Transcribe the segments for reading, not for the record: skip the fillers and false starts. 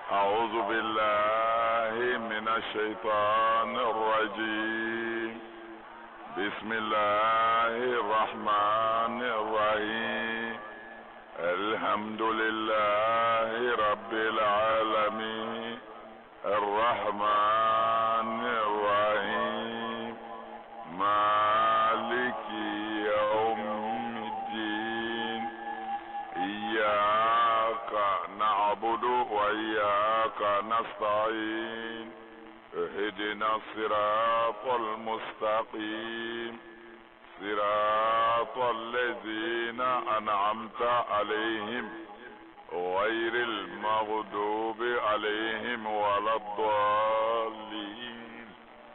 أعوذ بالله من الشيطان الرجيم. بسم الله الرحمن الرحيم. الحمد لله رب العالمين الرحمن الرحيم مالك يوم الدين. إياك نعبد وإياك نستعين. اهدنا الصراط المستقيم صراط الذين أنعمت عليهم غير المغضوب عليهم ولا الضالين.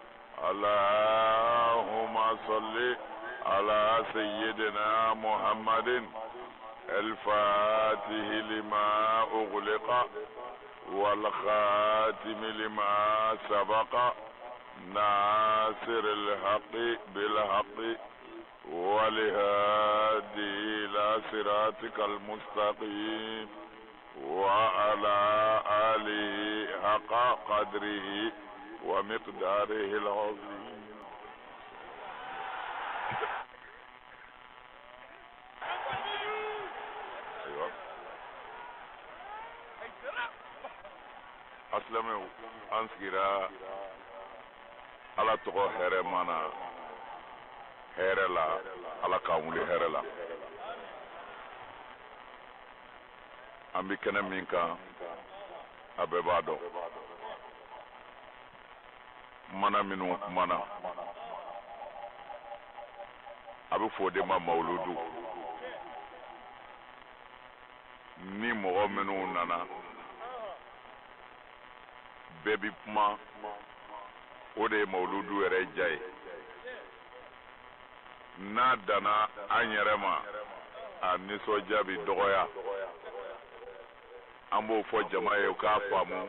اللهم صل على سيدنا محمد الفاتح لما أغلق والخاتم لما سبق ناصر الحق بالحق والهادي إلى صراطك المستقيم وعلى آله حق قدره ومقداره العظيم. Aslame ansigira ala togo here mana here la ala kawuli here la ambi kene min kan a bɛɛ b'a dɔn mana minnu kumana a bɛ fɔ de ma mawuludu ni mɔgɔ minnu nana bɛɛ bi kuma o de ye mawuludu yɛrɛ ja ye. n'a danna an yɛrɛ ma a nisɔndiya bi dɔgɔya. an b'o fɔ jama ye u k'a faamu.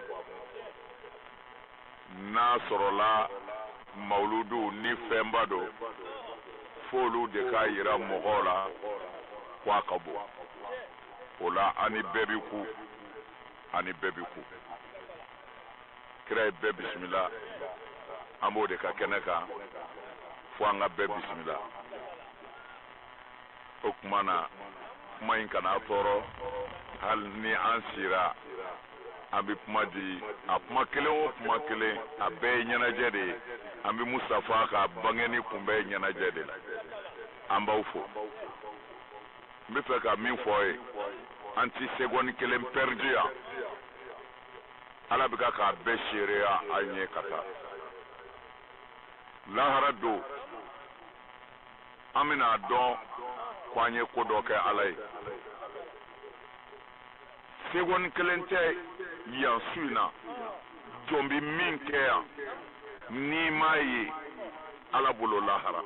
n'a sɔrɔla mawuludu ni fɛnba don f'olu de k'a yira mɔgɔw la k'a ka bon. o la an ni bɛɛ bi ku ani bɛɛ bi ku. kira ye bɛɛ bisimila an b'o de ka kɛnɛ kan fo an ka bɛɛ bisimila. o kuma na kuma in kana tɔɔrɔ hali ni an sira an bɛ kuma di a kuma kelen o kuma kelen a bɛɛ ye ɲɛnajɛ de ye. an bɛ Musafa ka bangeni kunbɛn ye ɲɛnajɛ de la. an b'aw fo. n bɛ fɛ ka min fɔ ye an ti seconde kelen perdu yan. ala bɛ k'a bɛɛ seereya an ye ka taa. lahara don an bɛna dɔn ko an ye ko dɔ kɛ ala ye. seconde kelen tɛ yan su in na jɔn bɛ min kɛ yan n'i m'a ye ala bolo lahara.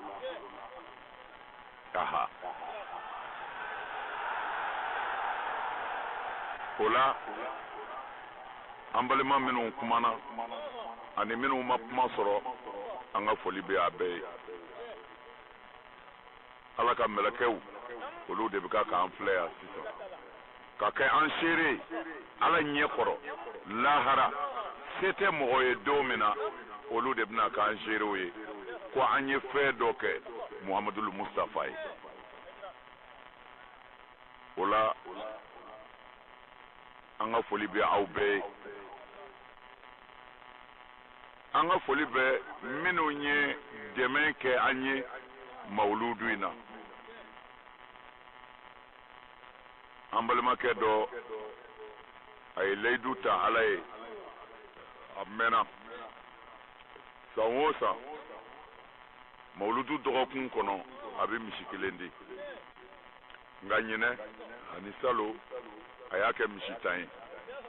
aha o la an balima minnu kumana ani minnu ma kuma sɔrɔ an ka foli bɛ a bɛɛ ye. ala ka mɛlɛkɛw olu de bɛ k'an filɛ yan sisan ka kɛ an seere ala ɲɛ kɔrɔ lahara. se tɛ mɔgɔ ye don min na olu de bɛna k'an seerew ye ko an ye fɛn dɔ kɛ muhamadu mustafa ye. o la an ka foli bɛ aw bɛɛ ye. an ka foli bɛ minnu ye dɛmɛ kɛ an ye mawuludu in na. an balimakɛ dɔ a ye layidu ta ala ye a mɛnna san o san mawuludu dɔgɔkun kɔnɔ a bɛ misi kelen di. nka ɲinɛ ani salo a y'a kɛ misi 10 ye.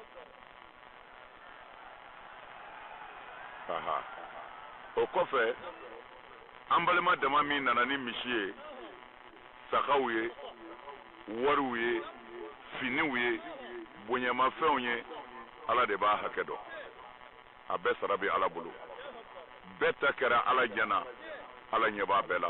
aha o kɔfɛ an balima dama min nana ni misi ye sagaw ye wariw ye finiw ye bonyamafɛnw ye ala de b'a hakɛ dɔn. a bɛɛ sara bɛ ala bolo. bɛɛ ta kɛra ala ɲɛna ala ɲɛ b'a bɛɛ la.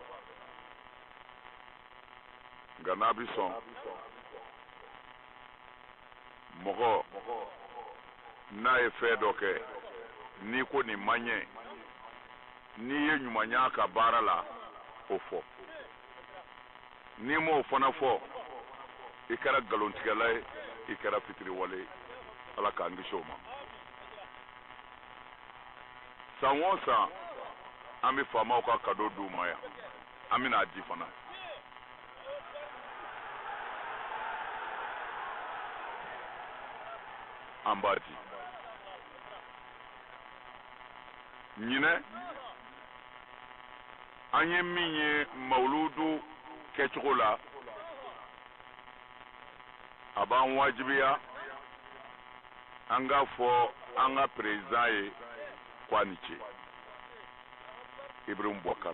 nka n'a bi sɔn mɔgɔ n'a ye fɛn dɔ kɛ n'i ko nin man ɲɛ n'i ye ɲumanya ka baara la o fɔ n'i m'o fana fɔ i kɛra nkalontigɛla ye i kɛra fitiriwale ye ala k'an kisi o ma san o san an bɛ faamaw ka kado d'u ma yan an bɛna di fana an b'a di ɲinɛ an ye min ye mawuludu kɛcogo la a b'an wajibiya an k'a fɔ an ka perezan ye k'a ni ce Ibrahim Boubacar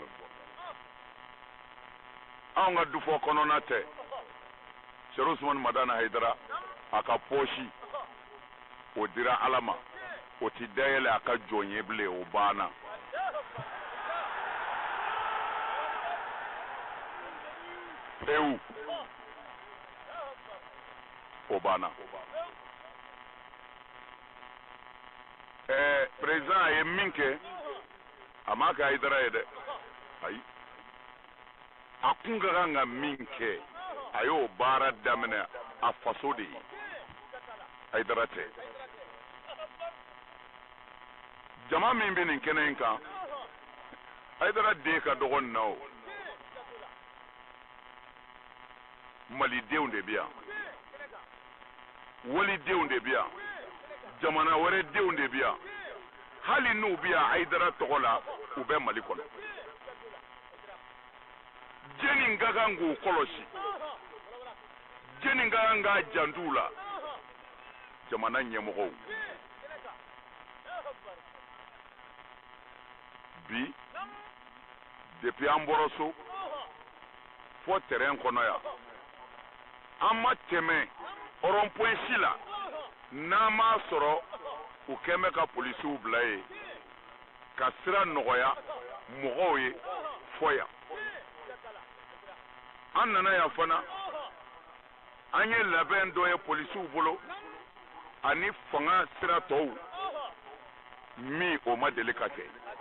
an ka dufɔ kɔnɔna tɛ Cheikh Ousmane Madani Haidara a ka pɔsi o dira Ala ma o ti dayɛlɛ a ka jɔn ye bilen o banna pewu o banna président a ye min kɛ a ma kɛ Haidara ye dɛ ayi a kun ka kan ka min kɛ a y'o baara daminɛ a faso de ye Haidara tɛ jama min bɛ nin kɛnɛ in kan Haidara den ka dɔgɔ nin na o malidenw de bɛ yan walidenw de bɛ yan jamana wɛrɛ denw de bɛ yan hali n'u bɛ yan Haidara tɔgɔ la u bɛ Mali kɔnɔ jeni ka kan k'u kɔlɔsi jeni ka kan k'a jantu la jamana ɲɛmɔgɔw bi depuis an bɔra so fo terrain kɔnɔ yan an ma tɛmɛ rond-point si la n'an m'a sɔrɔ u kɛn bɛ ka polisiw bila yen ka sira nɔgɔya mɔgɔw ye fɔ yan an nana yan fana an ye labɛn dɔ ye polisiw bolo ani fanga sira tɔw min o ma deli ka kɛ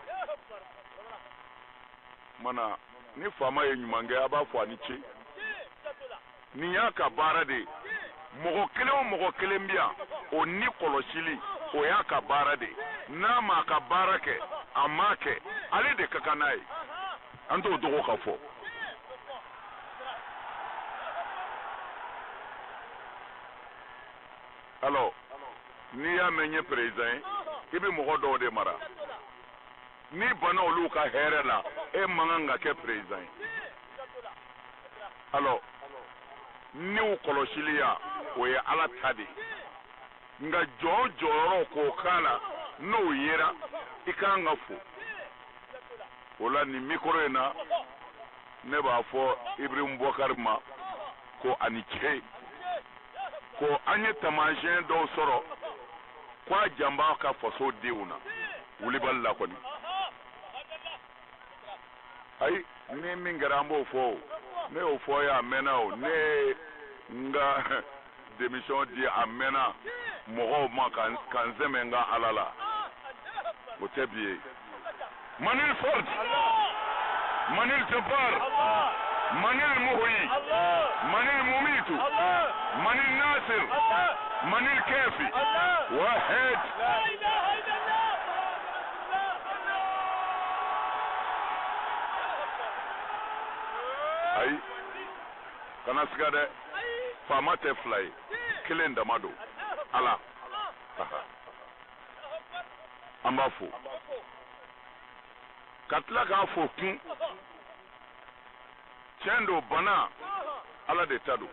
mana ni faama ye ɲuman kɛ a b'a fɔ a ni ce nin y'a ka baara de ye mɔgɔ kelen o mɔgɔ kelen bɛ yan o ni kɔlɔsili o y'a ka baara de ye n'a ma ka baara kɛ a m'a kɛ ale de ka kan n'a ye an t'o dogo ka fɔ alors n'i y'a mɛn n ye président ye i bɛ mɔgɔ dɔw de mara n'i banna olu ka hɛrɛ la e man kan ka kɛ président ye alors n'u kɔlɔsiliya o ye Ala ta de ye nka jɔyɔrɔ k'o k'a la n'o yera i kan ka fo o la nin mikoro in na ne b'a fɔ Ibrahim Boubacar ma ko a ni ce ko an ye taamasiyɛn dɔw sɔrɔ k'a janb'a ka faso denw na Wulibali la kɔni ayi ni min kɛra an b'o fɔ o ne y'o fɔ ye a mɛnna o ne ye n ka démission di a mɛnna mɔgɔw ma ka n sɛmɛ n ka Ala la o tɛ bi ye Manil Ford Manil Jabbar Manil Muhyi Manil Mumitu Manil Nasir Manil Kefi Wahed ayi kana siga dɛ faama tɛ fila ye kelen dama don Ala an b'a fo ka tila k'a fo kun tiɲɛ don bana Ala de ta don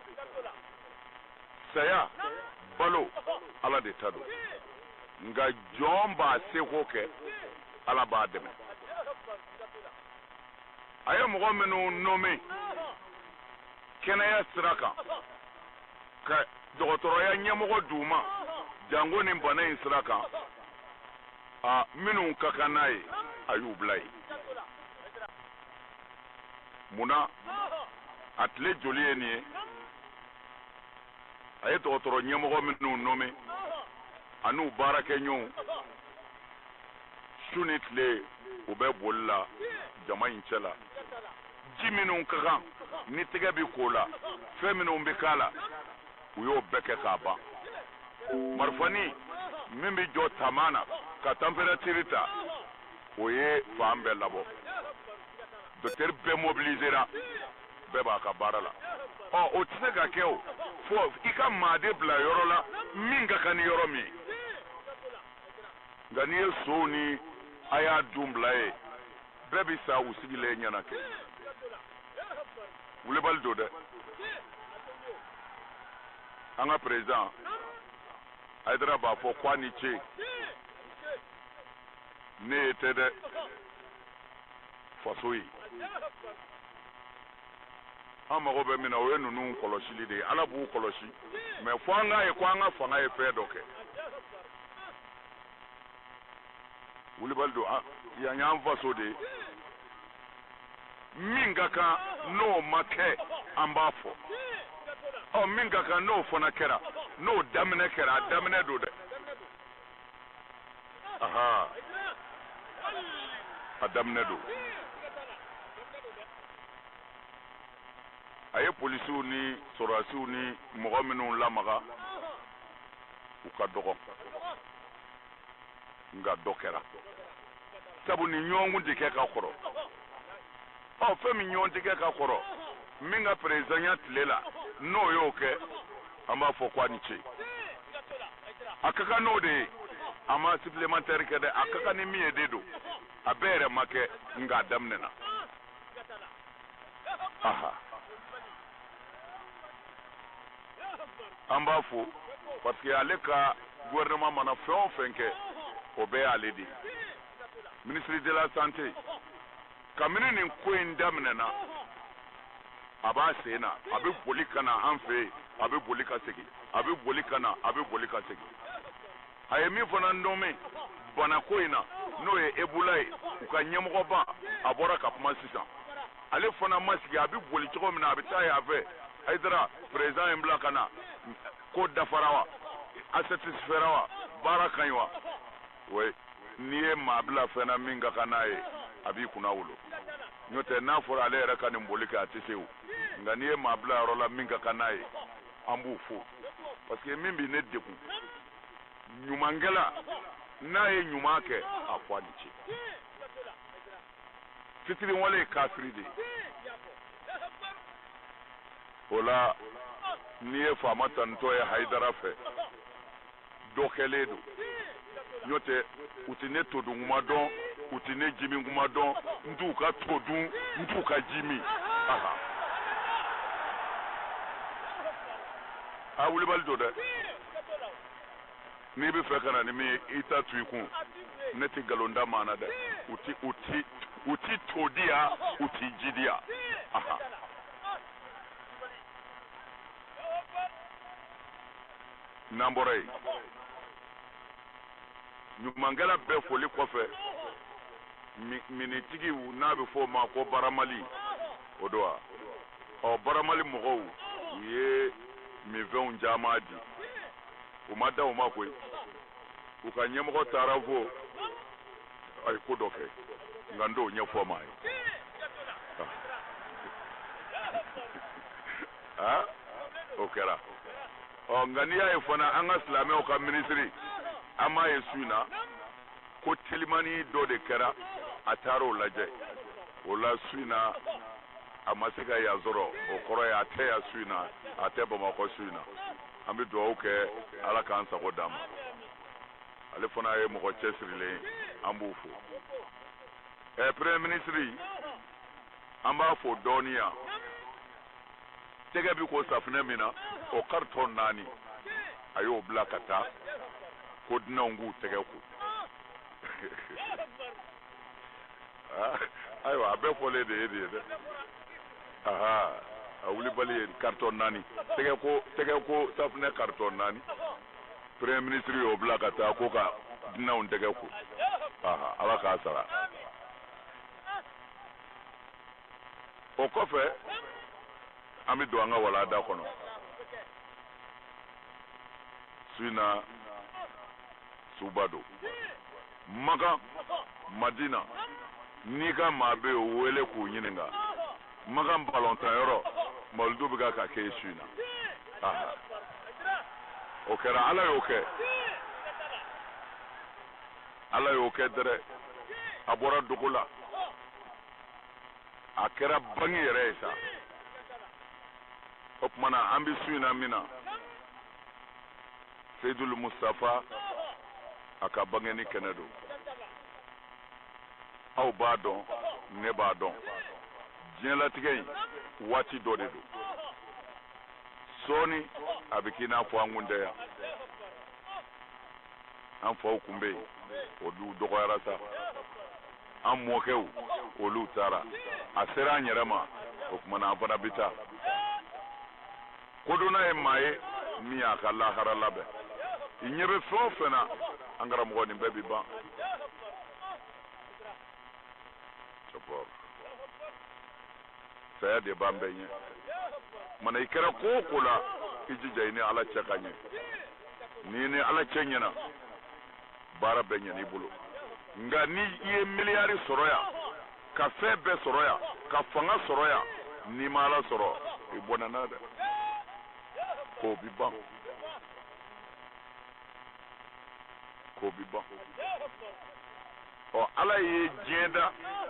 saya balo Ala de ta don nka jɔn b'a seko kɛ Ala b'a dɛmɛ a ye mɔgɔ minnu nommé kɛnɛya sira kan ka dɔgɔtɔrɔya ɲɛmɔgɔ d'u ma jango ni bana in sira kan minnu ka kan n'a ye a y'u bila yen munna a tile joli ye nin ye a ye dɔgɔtɔrɔ ɲɛmɔgɔ minnu nommé anu barake nyon sunitle ube bolla jama incela jiminun kakan ni tege bi kola feminun bi kala uyo beke kaba marfani min bi jo tamana ka temperature ta oye fambe labo docteur be mobilisera be ba ka barala o tise ka keo fo ika made bla yoro la minga kan yoro mi gani so ni aya dumblae bebi sa usigile nyana ke wulebal do de anga president aidra ba fo kwani che ne tede fasoi ama go be mina we nunu koloshili de ala bu koloshi me fo anga e kwa anga fo na e fe doke wulebal do ya nyam faso de mingaka no make ambafo o mingaka no fona kera no damne kera damne do de aha adamne do aye polisu ni sorasu ni mogominu lamaga ukadogo nga dokera sabu ni nyongu dike ka khoro o femi nyon dike ka khoro minga president lela no yoke amba fo kwani che akaka no de ama supplémentaire ke de akaka ni mi ededo abere make nga damnena aha amba fo parce que aleka gouvernement mana fon fenke obe aledi ministre de la santé kamini ni ko indamnena aba sena abe bolikana anfe abe bolika segi abe bolikana abe bolika segi ayemi fona ndome bana koina no e ebulai ukanyemgo ba abora kapma sisa ale fona masigi abe boli choko mina abita ya ave aidra president embla kana ko dafarawa asatisferawa barakanywa we niye mabla fena minga kanaye abi kuna ulo nyote na fora ale raka ni mbolika atiseu nganie mabla rola minga kanaye ambu fo parce que mimbi ne deku nyumangela naye nyumake akwanichi fitiri wale kafiride ola niye famata ntoye haidara fe dokeledo nyote utine todu ngumadon utine jimi ngumadon nduka todu nduka jimi aha awuli baldo de ni be fekana ni mi ita tuikun neti galonda mana de uti todia uti jidia aha nambore nyumangala be foli kofe minitigi na be fo ma ko baramali odoa o baramali mogo ye mi veun jamadi umada umakwe ukanyemko taravo ay kodoke ngando nyefo mai ah okera o ngania efona anga islame o ka ministry ama yesuna ko telimani do de kera ataro laje ola suina amasika ya zoro okoro ya te ya suina atebo mako suina ambi do oke ala kansa ko dam ale fona ye mo chesrile ambufu premier ministre amba fo donia tege bi ko safne mina o karton nani ayo blakata ko dinangu tege ko ayo abe fole de aha awuli bali karton nani tege ko safne karton nani premier ministre yo blakata ko ka dinangu tege ko aha ala ka sara o kofe ami do anga wala da kono suina subado maka madina ni ka maa bɛ o wele k'u ɲininka maka balontan yɔrɔ malidu bɛ ka kɛ su in na o kɛra ala y'o kɛ ala y'o kɛ dɛrɛ a bɔra dogo la a kɛra bangi yɛrɛ ye sa o tuma na an bɛ su in na min na Seydul Mustafa a ka bangeni kɛnɛ don aw b'a dɔn ne b'a dɔn diɲɛlatigɛ in waati dɔ de don sɔɔni a bɛ k'i n'a fɔ an kun tɛ yan an faw kun bɛ yen olu dɔgɔyara sa an mɔkɛw olu taara a sera an yɛrɛ ma o tuma na an fana bɛ taa kodonna ye maa ye min y'a ka lahara labɛn i ɲɛ bɛ fɛn o fɛn na an karamɔgɔ nin bɛɛ bɛ ban saya de b'an bɛɛ ɲɛ mana i kɛra ko o ko la i jija i ni ala cɛ ka ɲɛ n'i ni ala cɛ ɲɛna baara bɛɛ ɲɛna i bolo nka ni i ye miliyari sɔrɔ yan ka fɛn bɛɛ sɔrɔ yan ka fanga sɔrɔ yan n'i ma ala sɔrɔ i bɔnna n'a dɛ k'o bi ban k'o bi ban ɔ ala ye diɲɛ da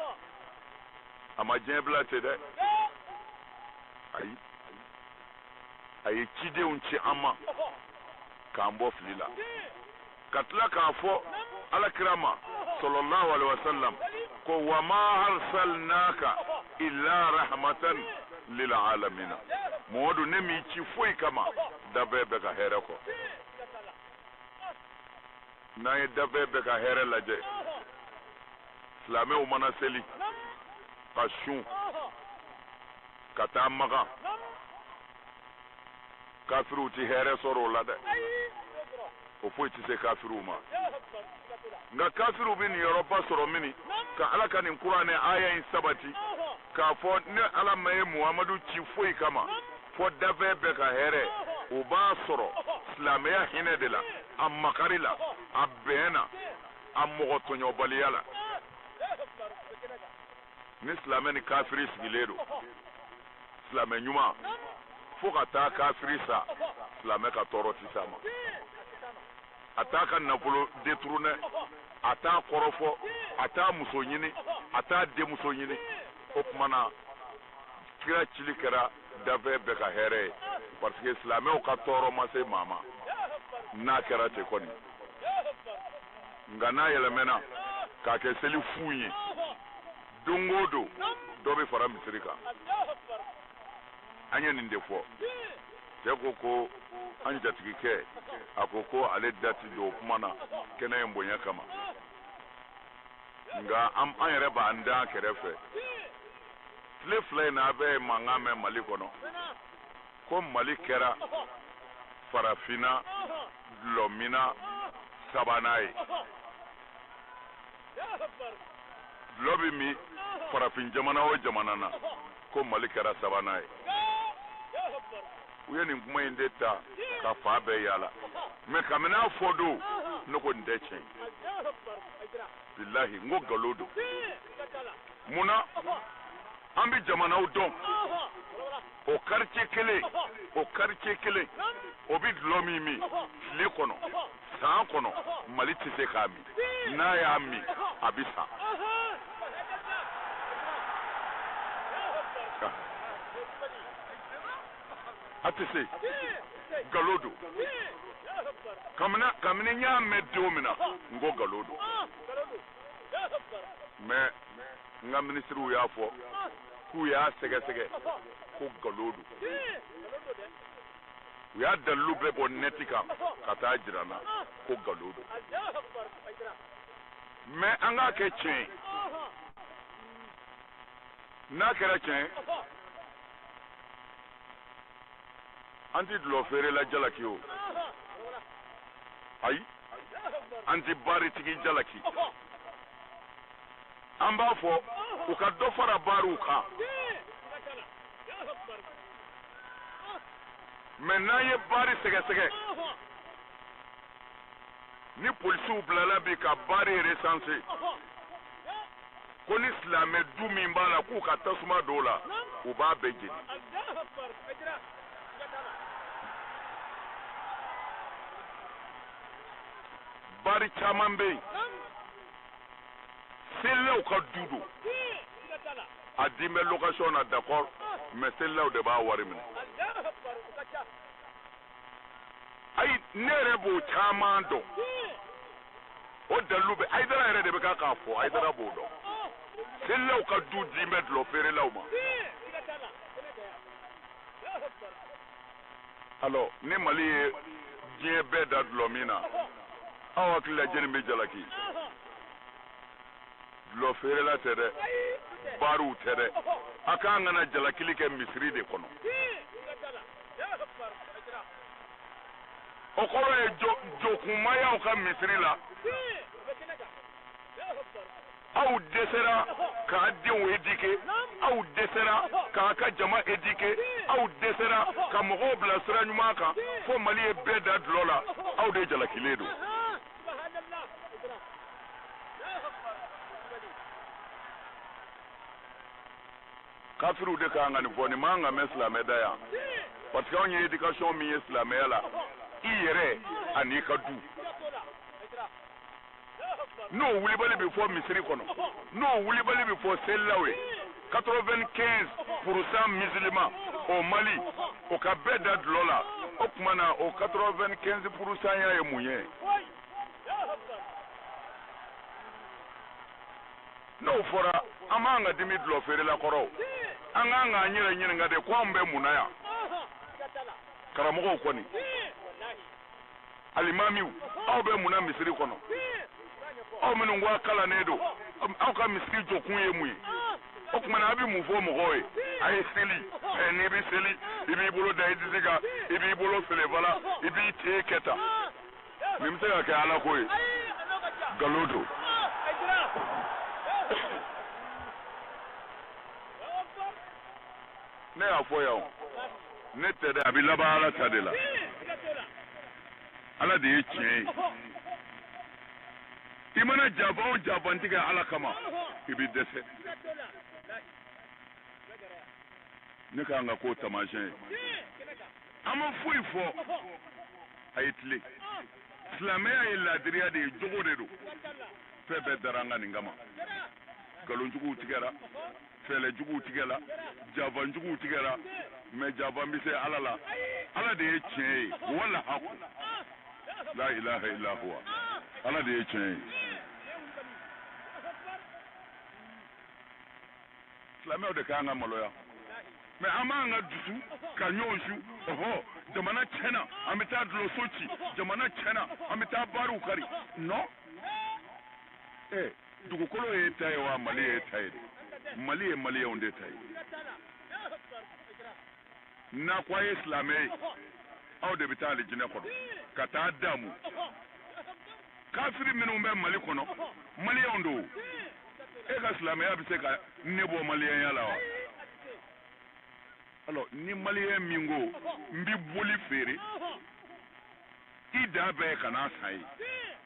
a ma diɲɛ bila ten dɛ ayi a ye cidenw ci an ma k'an bɔ fili la ka tila k'a fɔ alakira ma sallallahu alaihi wasallam ko wa ma arsalnaka illa rahmatan lil alamin Muhammadu ne mi ci foyi kama dabɛɛ bɛ ka hɛrɛ kɔ n'an ye dabɛɛ bɛ ka hɛrɛ lajɛ silamɛw mana seli ka sun ka taa maga kafiriw ti hɛrɛ sɔrɔ o la dɛ o foyi ti se kafiriw ma nka kafiriw bɛ nin yɔrɔba sɔrɔ mini ka ala ka nin kuranɛ aya in sabati k'a fɔ ne ala ma ye Muhamadu ci foyi kama fɔ dafɛ bɛ ka hɛrɛ o b'a sɔrɔ silamɛya hinɛ de la a makari la a bɛn na a mɔgɔ tɔɲɔbaliya la ni silamɛ ni kafiri sigilen don silamɛ ɲuman fo ka taa kafiri sa silamɛ ka tɔɔrɔ ti s'a ma a t'a ka nafolo détourné a t'a kɔrɔfɔ a t'a muso ɲini a t'a denmuso ɲini o tuma na kira cili kɛra dafɛ bɛɛ ka hɛrɛ ye parce que silamɛw ka tɔɔrɔ ma se maa ma n'a kɛra ten kɔni nka n'a yɛlɛmɛna k'a kɛ seli fu ye don o don dɔ bɛ fara misiri kan an ye nin de fɔ cɛ ko ko an jatigikɛ a ko ko ale dati don o kuma na kɛnɛ in bonya kama nka an yɛrɛ b'an da kɛrɛfɛ tile fila in na a bɛ mankan mɛn Mali kɔnɔ ko Mali kɛra farafinna dulɔmina sabanan ye dulɔ bɛ min farafin jamana o jamana na ko Mali kɛra sabanan ye u ye nin kuma in de ta ka fa bɛɛ yala mɛ kabini a fɔ don ne ko nin tɛ tiɲɛ bilahi n ko nkalon don munna an bɛ jamanaw dɔn o quartier kelen o bɛ dulɔ min tile kɔnɔ san kɔnɔ Mali tɛ se k'a min n'a y'a min a bɛ sa a tɛ se nkalon don kabini n y'a mɛn don min na n ko nkalon don mɛ n ka minisiriw y'a fɔ k'u y'a sɛgɛsɛgɛ ko nkalon don u y'a dalilu bɛɛ bɔ nɛti kan ka taa jira n na ko nkalon don mɛ an k'a kɛ tiɲɛ n'a kɛra tiɲɛ an ti dulɔ feere la jalaki o ayi an ti baaritigi jalaki an b'a fɔ u ka dɔ fara baariw kan mɛ n'an ye baari sɛgɛsɛgɛ ni polisiw bilala bi ka baare recenser ko ni silamɛ du min b'a la k'u ka tasuma don o la u b'a bɛɛ jeni bari caman bɛ yen selilaw ka du don a di bɛ location na d'accord mais selilaw de b'a wari minɛ ayi ne yɛrɛ b'o caman dɔn o dalilu bɛ Ayidara yɛrɛ de bɛ k'a fɔ Ayidara b'o dɔn selilaw ka du di bɛ dulɔ feerelaw ma alors ni Mali ye diɲɛ bɛɛ da dulɔ min na aw hakili la jeli bɛ jalaki dulɔ feerela tɛ dɛ baariw tɛ dɛ a k'an kana jalakili kɛ misiri de kɔnɔ o kɔrɔ ye jokunmayaw ka misiri la aw dɛsɛra k'a denw éduquer aw dɛsɛra k'a ka jama éduquer aw dɛsɛra ka mɔgɔw bila sira ɲuman kan fo Mali ye bɛɛ da dulɔ la aw de jalakilen don kafiriw de k'an ka nin fɔ nin man kan ka mɛn silamɛ da yan parce que anw ye éducation min ye silamɛya la i yɛrɛ ani ka du n'o wulibali bɛ fɔ misiri kɔnɔ n'o wulibali bɛ fɔ selilaw ye 95% musulman o Mali o ka bɛɛ da dulɔ la o tuma na o 95% ya ye mun ye n'o fɔra an b'an ka dimi dulɔ feerela kɔrɔ an k'an k'an yɛrɛ ɲininka de ko anw bɛ mun na yan karamɔgɔw kɔni alimamiw aw bɛ mun na misiri kɔnɔ aw minnu ko a kalannen don aw ka misiri jɔkun ye mun ye o tuma na a bɛ mun fɔ mɔgɔw ye a ye seli n'i bɛ seli i b'i bolo da i disi kan i b'i bolo filefala i b'i ten kɛ tan nin bɛ se ka kɛ ala ko ye nkalon don ne y'a fɔ yan ne tɛ dɛ a bɛ laban ala ta de la ala de ye tiɲɛ ye i mana janfa o janfantigɛ ala kama i bɛ dɛsɛ ne k'an ka k'o taamasiyɛn ye an ma foyi fɔ a ye tile silamɛya ye laadiriya de ye jogo de don fɛn bɛɛ dara an ka nin kama nkalonjuguw tigɛra fɛlɛjuguw tigɛra janfanjuguw tigɛra mais janfan bɛ se ala la ala de ye tiɲɛ ye wala haku la ilaha illa huwa ala de ye tiɲɛ ye silamɛw de k'an ka maloya mais an b'an ka dusu ka ɲɔgɔn su ɔhɔ jamana tiɲɛna an bɛ taa dulɔso ci jamana tiɲɛna an bɛ taa baariw kari non dugukolo ye ta ye wa Mali ye ta ye Mali ye maliyɛnw de ta ye n'a ko a ye silamɛ ye aw de bɛ taa alijinɛ kɔnɔ ka taa damu kafiri minnu bɛ Mali kɔnɔ maliyɛnw don e ka silamɛya bɛ se ka ne bɔ maliyɛnya la wa alors ni maliyɛn min ko n bɛ boli feere i da bɛɛ ka n'a san ye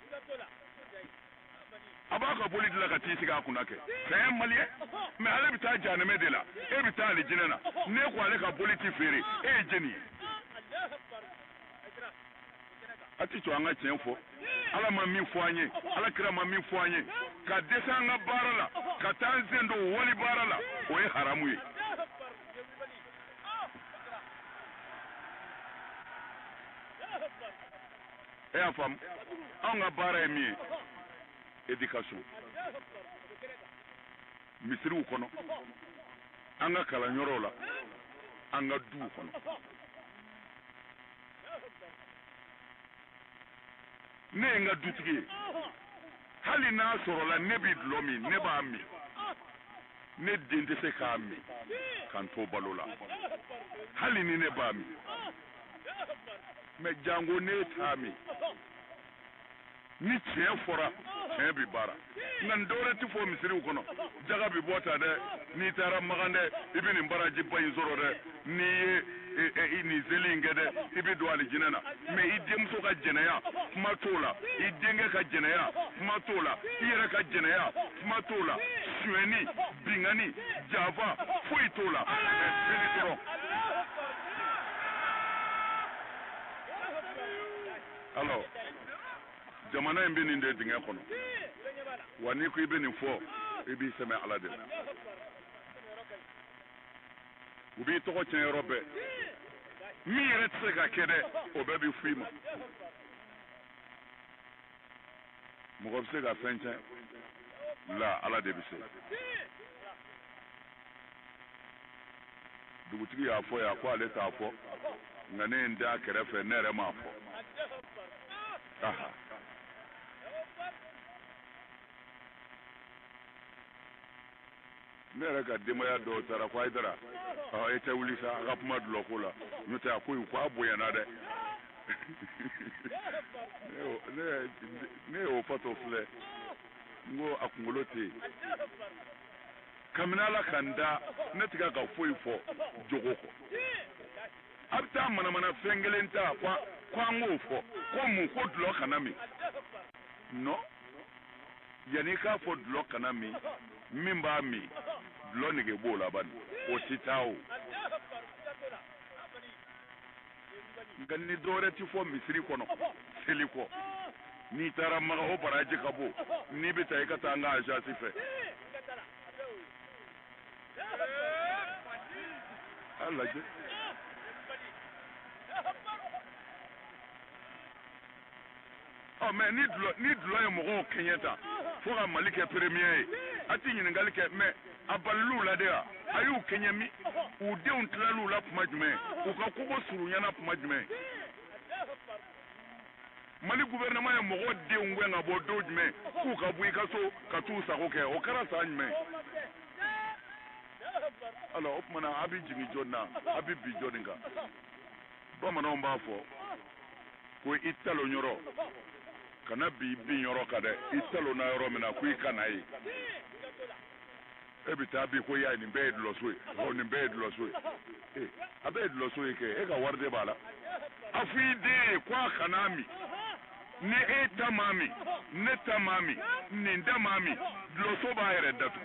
a b'a ka boli dilan ka t'i sigi a kunna kɛ c'est un maliyɛn mais ale bɛ taa jahanɛmɛ de la e bɛ taa alijinɛ na ne ko ale ka boli ti feere e ye jeni ye a ti to an ka tiɲɛ fɔ ala ma min fɔ an ye ala kira ma min fɔ an ye ka dɛsɛ an ka baara la ka taa an sen don wali baara la o ye haramu ye e y'a faamu anw ka baara ye min ye éducation misiriw kɔnɔ an ka kalanyɔrɔw la an ka duw kɔnɔ ne ye n ka dutigi ye hali n'a sɔrɔla ne bɛ dulɔ min ne b'a min ne den tɛ se k'a min k'an to balo la hali ni ne b'a min mais jango ne t'a min ni tiɲɛ fɔra tiɲɛ bɛ baara nka n dɔwɛrɛ tɛ fɔ misiriw kɔnɔ jaga bɛ bɔ ta dɛ n'i taara Magan dɛ i bɛ nin baraji ba in sɔrɔ dɛ n'i ye ni zelinge de ibi do ali jinana me idem so ka jenaya matola idenge ka jenaya matola ire ka jenaya matola sueni bingani java foitola espiritual. Alors jamana en beni de dinga kono wani ko ibeni fo ibi sema ala de ubi to ko chen robe mi yere tse ka kede obebi fuima mo ko se ga fenche la ala de bise dugutigi ya fo ya ko ale ta fo ngane nda kerefe nere ma fo aha nere ka demaya do tara ko aidara ete wulisa rapma dulo ko la nyota akoy ko aboya na de ne o pato fle ngo akungolote kaminala kanda netiga ka foi fo jogoko abta mana fengelenta kwa ngofo ko mu ko dulo kanami no yani ka fo dulo kanami mimba mi dulo nige bola ban o sitao ganni dore ti fo misri kono seliko ni tara maga ho baraje kabo ni bita ka tanga aja sife Allah je oh mais ni dulo e mo kenyeta fo ga malike premier ati nyin ngalike me aballu la de ayu kenyami u de un tlalu la pumajme u ka kubo suru nyana pumajme mali gouvernement e mo de ngwe nga bo dojme ku ka bui ka so ka tu sa ko ke o kara sa nyme alors opmana abi jimi jonna abi bi joninga bama no mba fo ko italo nyoro kana bi nyoro kade italo na yoro mena ku ikanayi ebita bi ko ya ni bed lo so o ni bed lo so abed lo so ke e ga warde bala afide kwa kanami ni tamami ne tamami ni ndamami lo so ba yere datu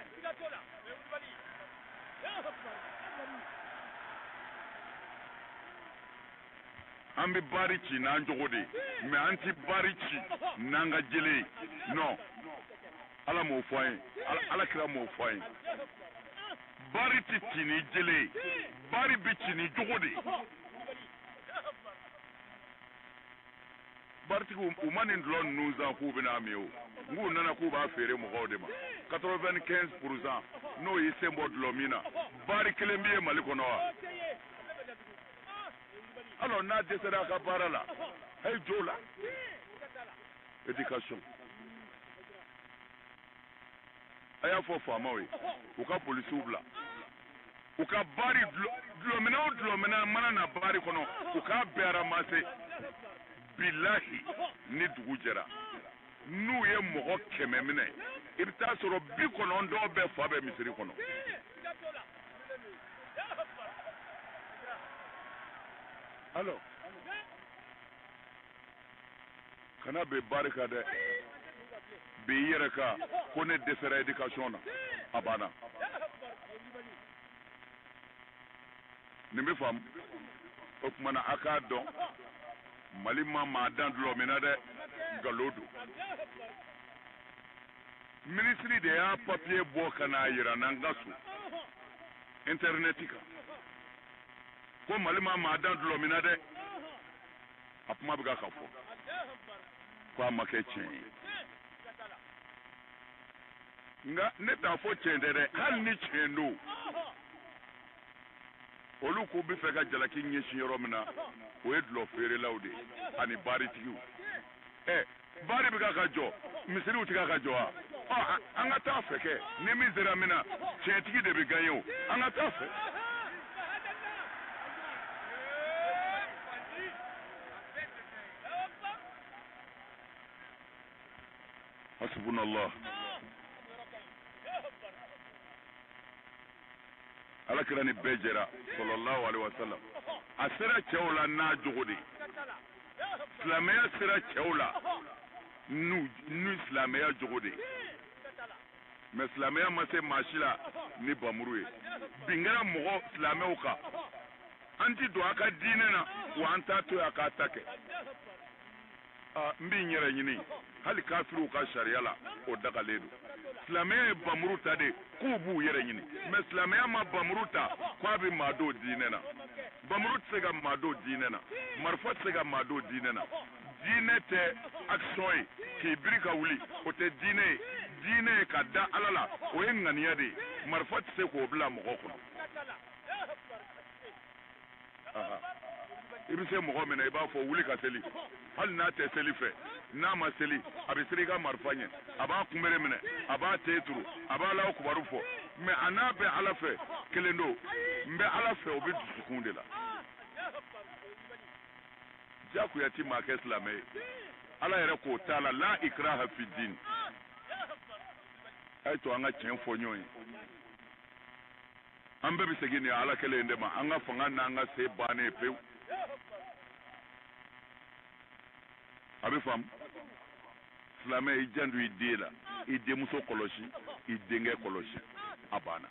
ambi barichi na njogode me anti barichi nanga jele no ala mo foyin ala kira mo foyin barichi tini jele bari bichi ni jogode barti ko umani ndlon nuza ku bina miyo ngu nana ku ba fere mo gode ma 95% no yisembo dlomina bari kelembie maliko noa alors na desera ka parala hey jola éducation aya fo fama we u ka police ubla u ka bari dlomina mana na bari kono u ka bera mase billahi ni dugu jera nu ye mogo kɛmɛ minɛ i bɛ taa sɔrɔ 90 bɛɛ fa bɛ misiri kɔnɔ alors kana bɛ barika dɛ bɛ i yɛrɛ ka ko ne dɛsɛra éducation na a banna nin bɛ faamu o tuma na a k'a dɔn mali ma dan dulɔ min na dɛ nkalon don ministre de y'a papier bɔ ka n'a yira n'an ka so internet kan ko mali ma dan dulɔ min na dɛ a kuma bɛ ka fɔ ko a ma kɛ tiɲɛ ye nka ne t'a fɔ tiɲɛ tɛ dɛ hali ni tiɲɛ don olu ko bɛ fɛ ka jalaki ɲɛsin yɔrɔ min na o ye dulɔ feerelaw de ani baaritigiw baari bɛ ka jɔ misiriw tɛ ka jɔ wa an ka taa fɛ kɛ ni min sera min na tiɲɛtigi de bɛ gagné o an ka taa fɛ hasbunallah ala alakira ni bɛɛ jɛra sallallahu alaihi wasallam a sera cɛw la n'a jogo de silamɛya sera cɛw la n'u silamɛya jogo de mais silamɛya ma se maa si la ni bamuru ye bin kɛra mɔgɔ silamɛw kan an ti don a ka diinɛ na wa an t'a to a k'a ta kɛ n b'i yɛrɛ ɲini hali kafiriw ka sariya la o dagalen don silamɛya ye bamuru ta de k'u b'u yɛrɛ ɲini mais silamɛya ma bamuru ta k'a bɛ maa dɔw diinɛ na bamuru tɛ se ka maa dɔw diinɛ na marifa tɛ se ka maa dɔw diinɛ na diinɛ tɛ action ye k'i biri ka wuli o tɛ diinɛ ye diinɛ ye ka da ala la o ye ŋaniya de ye marifa tɛ se k'o bila mɔgɔ kɔnɔ i bɛ se mɔgɔ min na i b'a fɔ wuli ka seli hali n'a tɛ seli fɛ n'a ma seli a bɛ seli i ka marifa ɲɛ a b'a kunbere minɛ a b'a te turu a b'a Alahu kibaru fɔ mais a n'a bɛ ala fɛ kelen don n bɛ ala fɛ o bɛ dusukun de la jakuya ti maa kɛ silamɛ ye ala yɛrɛ k'o t'a la la ikraha fi din a ye to an ka tiɲɛ fɔ ɲɔgɔn ye an bɛɛ bɛ segin nin ala kelen de ma an ka fanga n'an ka se bannen pewu a bɛ faamu silamɛ i janto i den la i denmuso kɔlɔsi i denkɛ kɔlɔsi a banna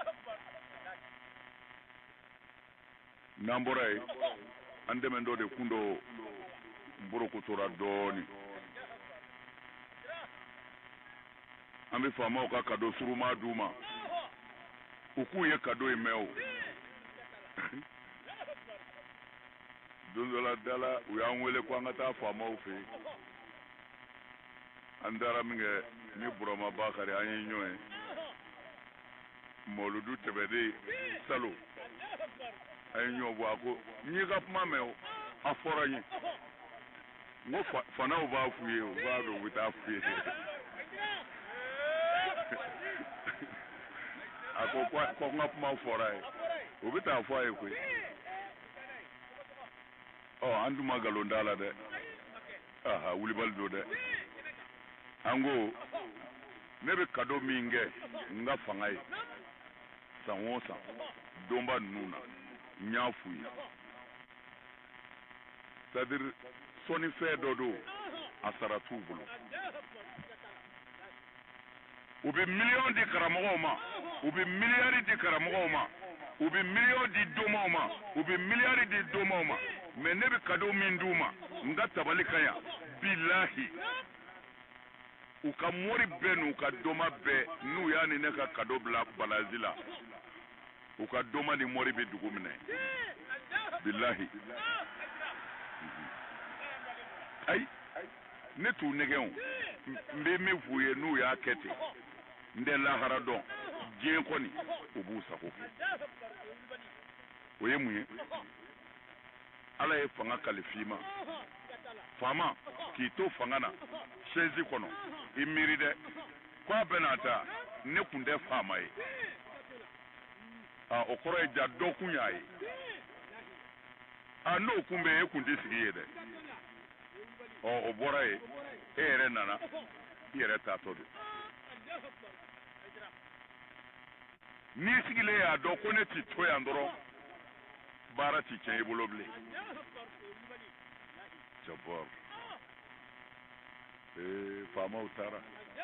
n'an bɔra yen an dɛmɛ dɔ de kun dɔ n borokotora dɔɔnin an bɛ faamaw ka kado suruma d'u ma u k'u ye kado in mɛn o don dɔ la da la u y'an wele ko an ka taa faamaw fɛ yen an taara min kɛ ni burama bakari an ye ɲɔgɔn ye mɔludu tɛmɛnen salo an ye ɲɔgɔn bɔ a ko n y'i ka kuma mɛn o a fɔra n ye n ko fanaw b'a f'u ye u b'a dɔn u bɛ taa f'u ye a ko n ka kuma fɔra ye u bɛ taa fɔ a ye koyi an dun ma nkalon da la dɛ wulibali don dɛ an ko ne bɛ kado min kɛ n ka fanga ye san o san donba ninnu na n y'a f'u ye c'est à dire sɔnnifɛn dɔ don a sara t'u bolo u bɛ miliyɔn di karamɔgɔw ma u bɛ miliyari di karamɔgɔw ma u bɛ miliyɔn di donmaw ma u bɛ miliyari di donmaw ma mais ne bɛ kado min d'u ma n ka tabali ka yan bilahi u ka mori bɛɛ n'u ka doma bɛɛ n'u y'a ni ne ka kado bila balazi la u ka doma ni mori bɛ dugu minɛ bilahi ayi ne t'u nɛgɛn o n bɛ min f'u ye n'u y'a kɛ ten n tɛ lahara dɔn diɲɛ kɔni u b'u sago kɛ o ye mun ye ala ye fanga kalifi ma faama k'i to fanga na chaise kɔnɔ i miiri dɛ ko a bɛna ta ne kun tɛ faama ye o kɔrɔ ye ja dɔ kun y'a ye n'o kun bɛ e kun tɛ sigi ye dɛ o bɔra ye e yɛrɛ nana i yɛrɛ taatɔ don n'i sigilen y'a dɔn ko ne t'i to yan dɔrɔn baara t'i tiɲɛ i bolo bilen jabbar faamaw taara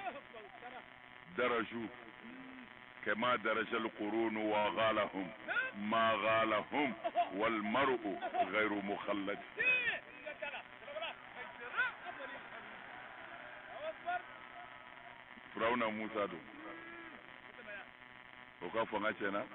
daraju kama darajal qurun wa ghalahum ma ghalahum wal mar'u ghayru mukhallad Firawuna Musa don o ka fanga tiɲɛna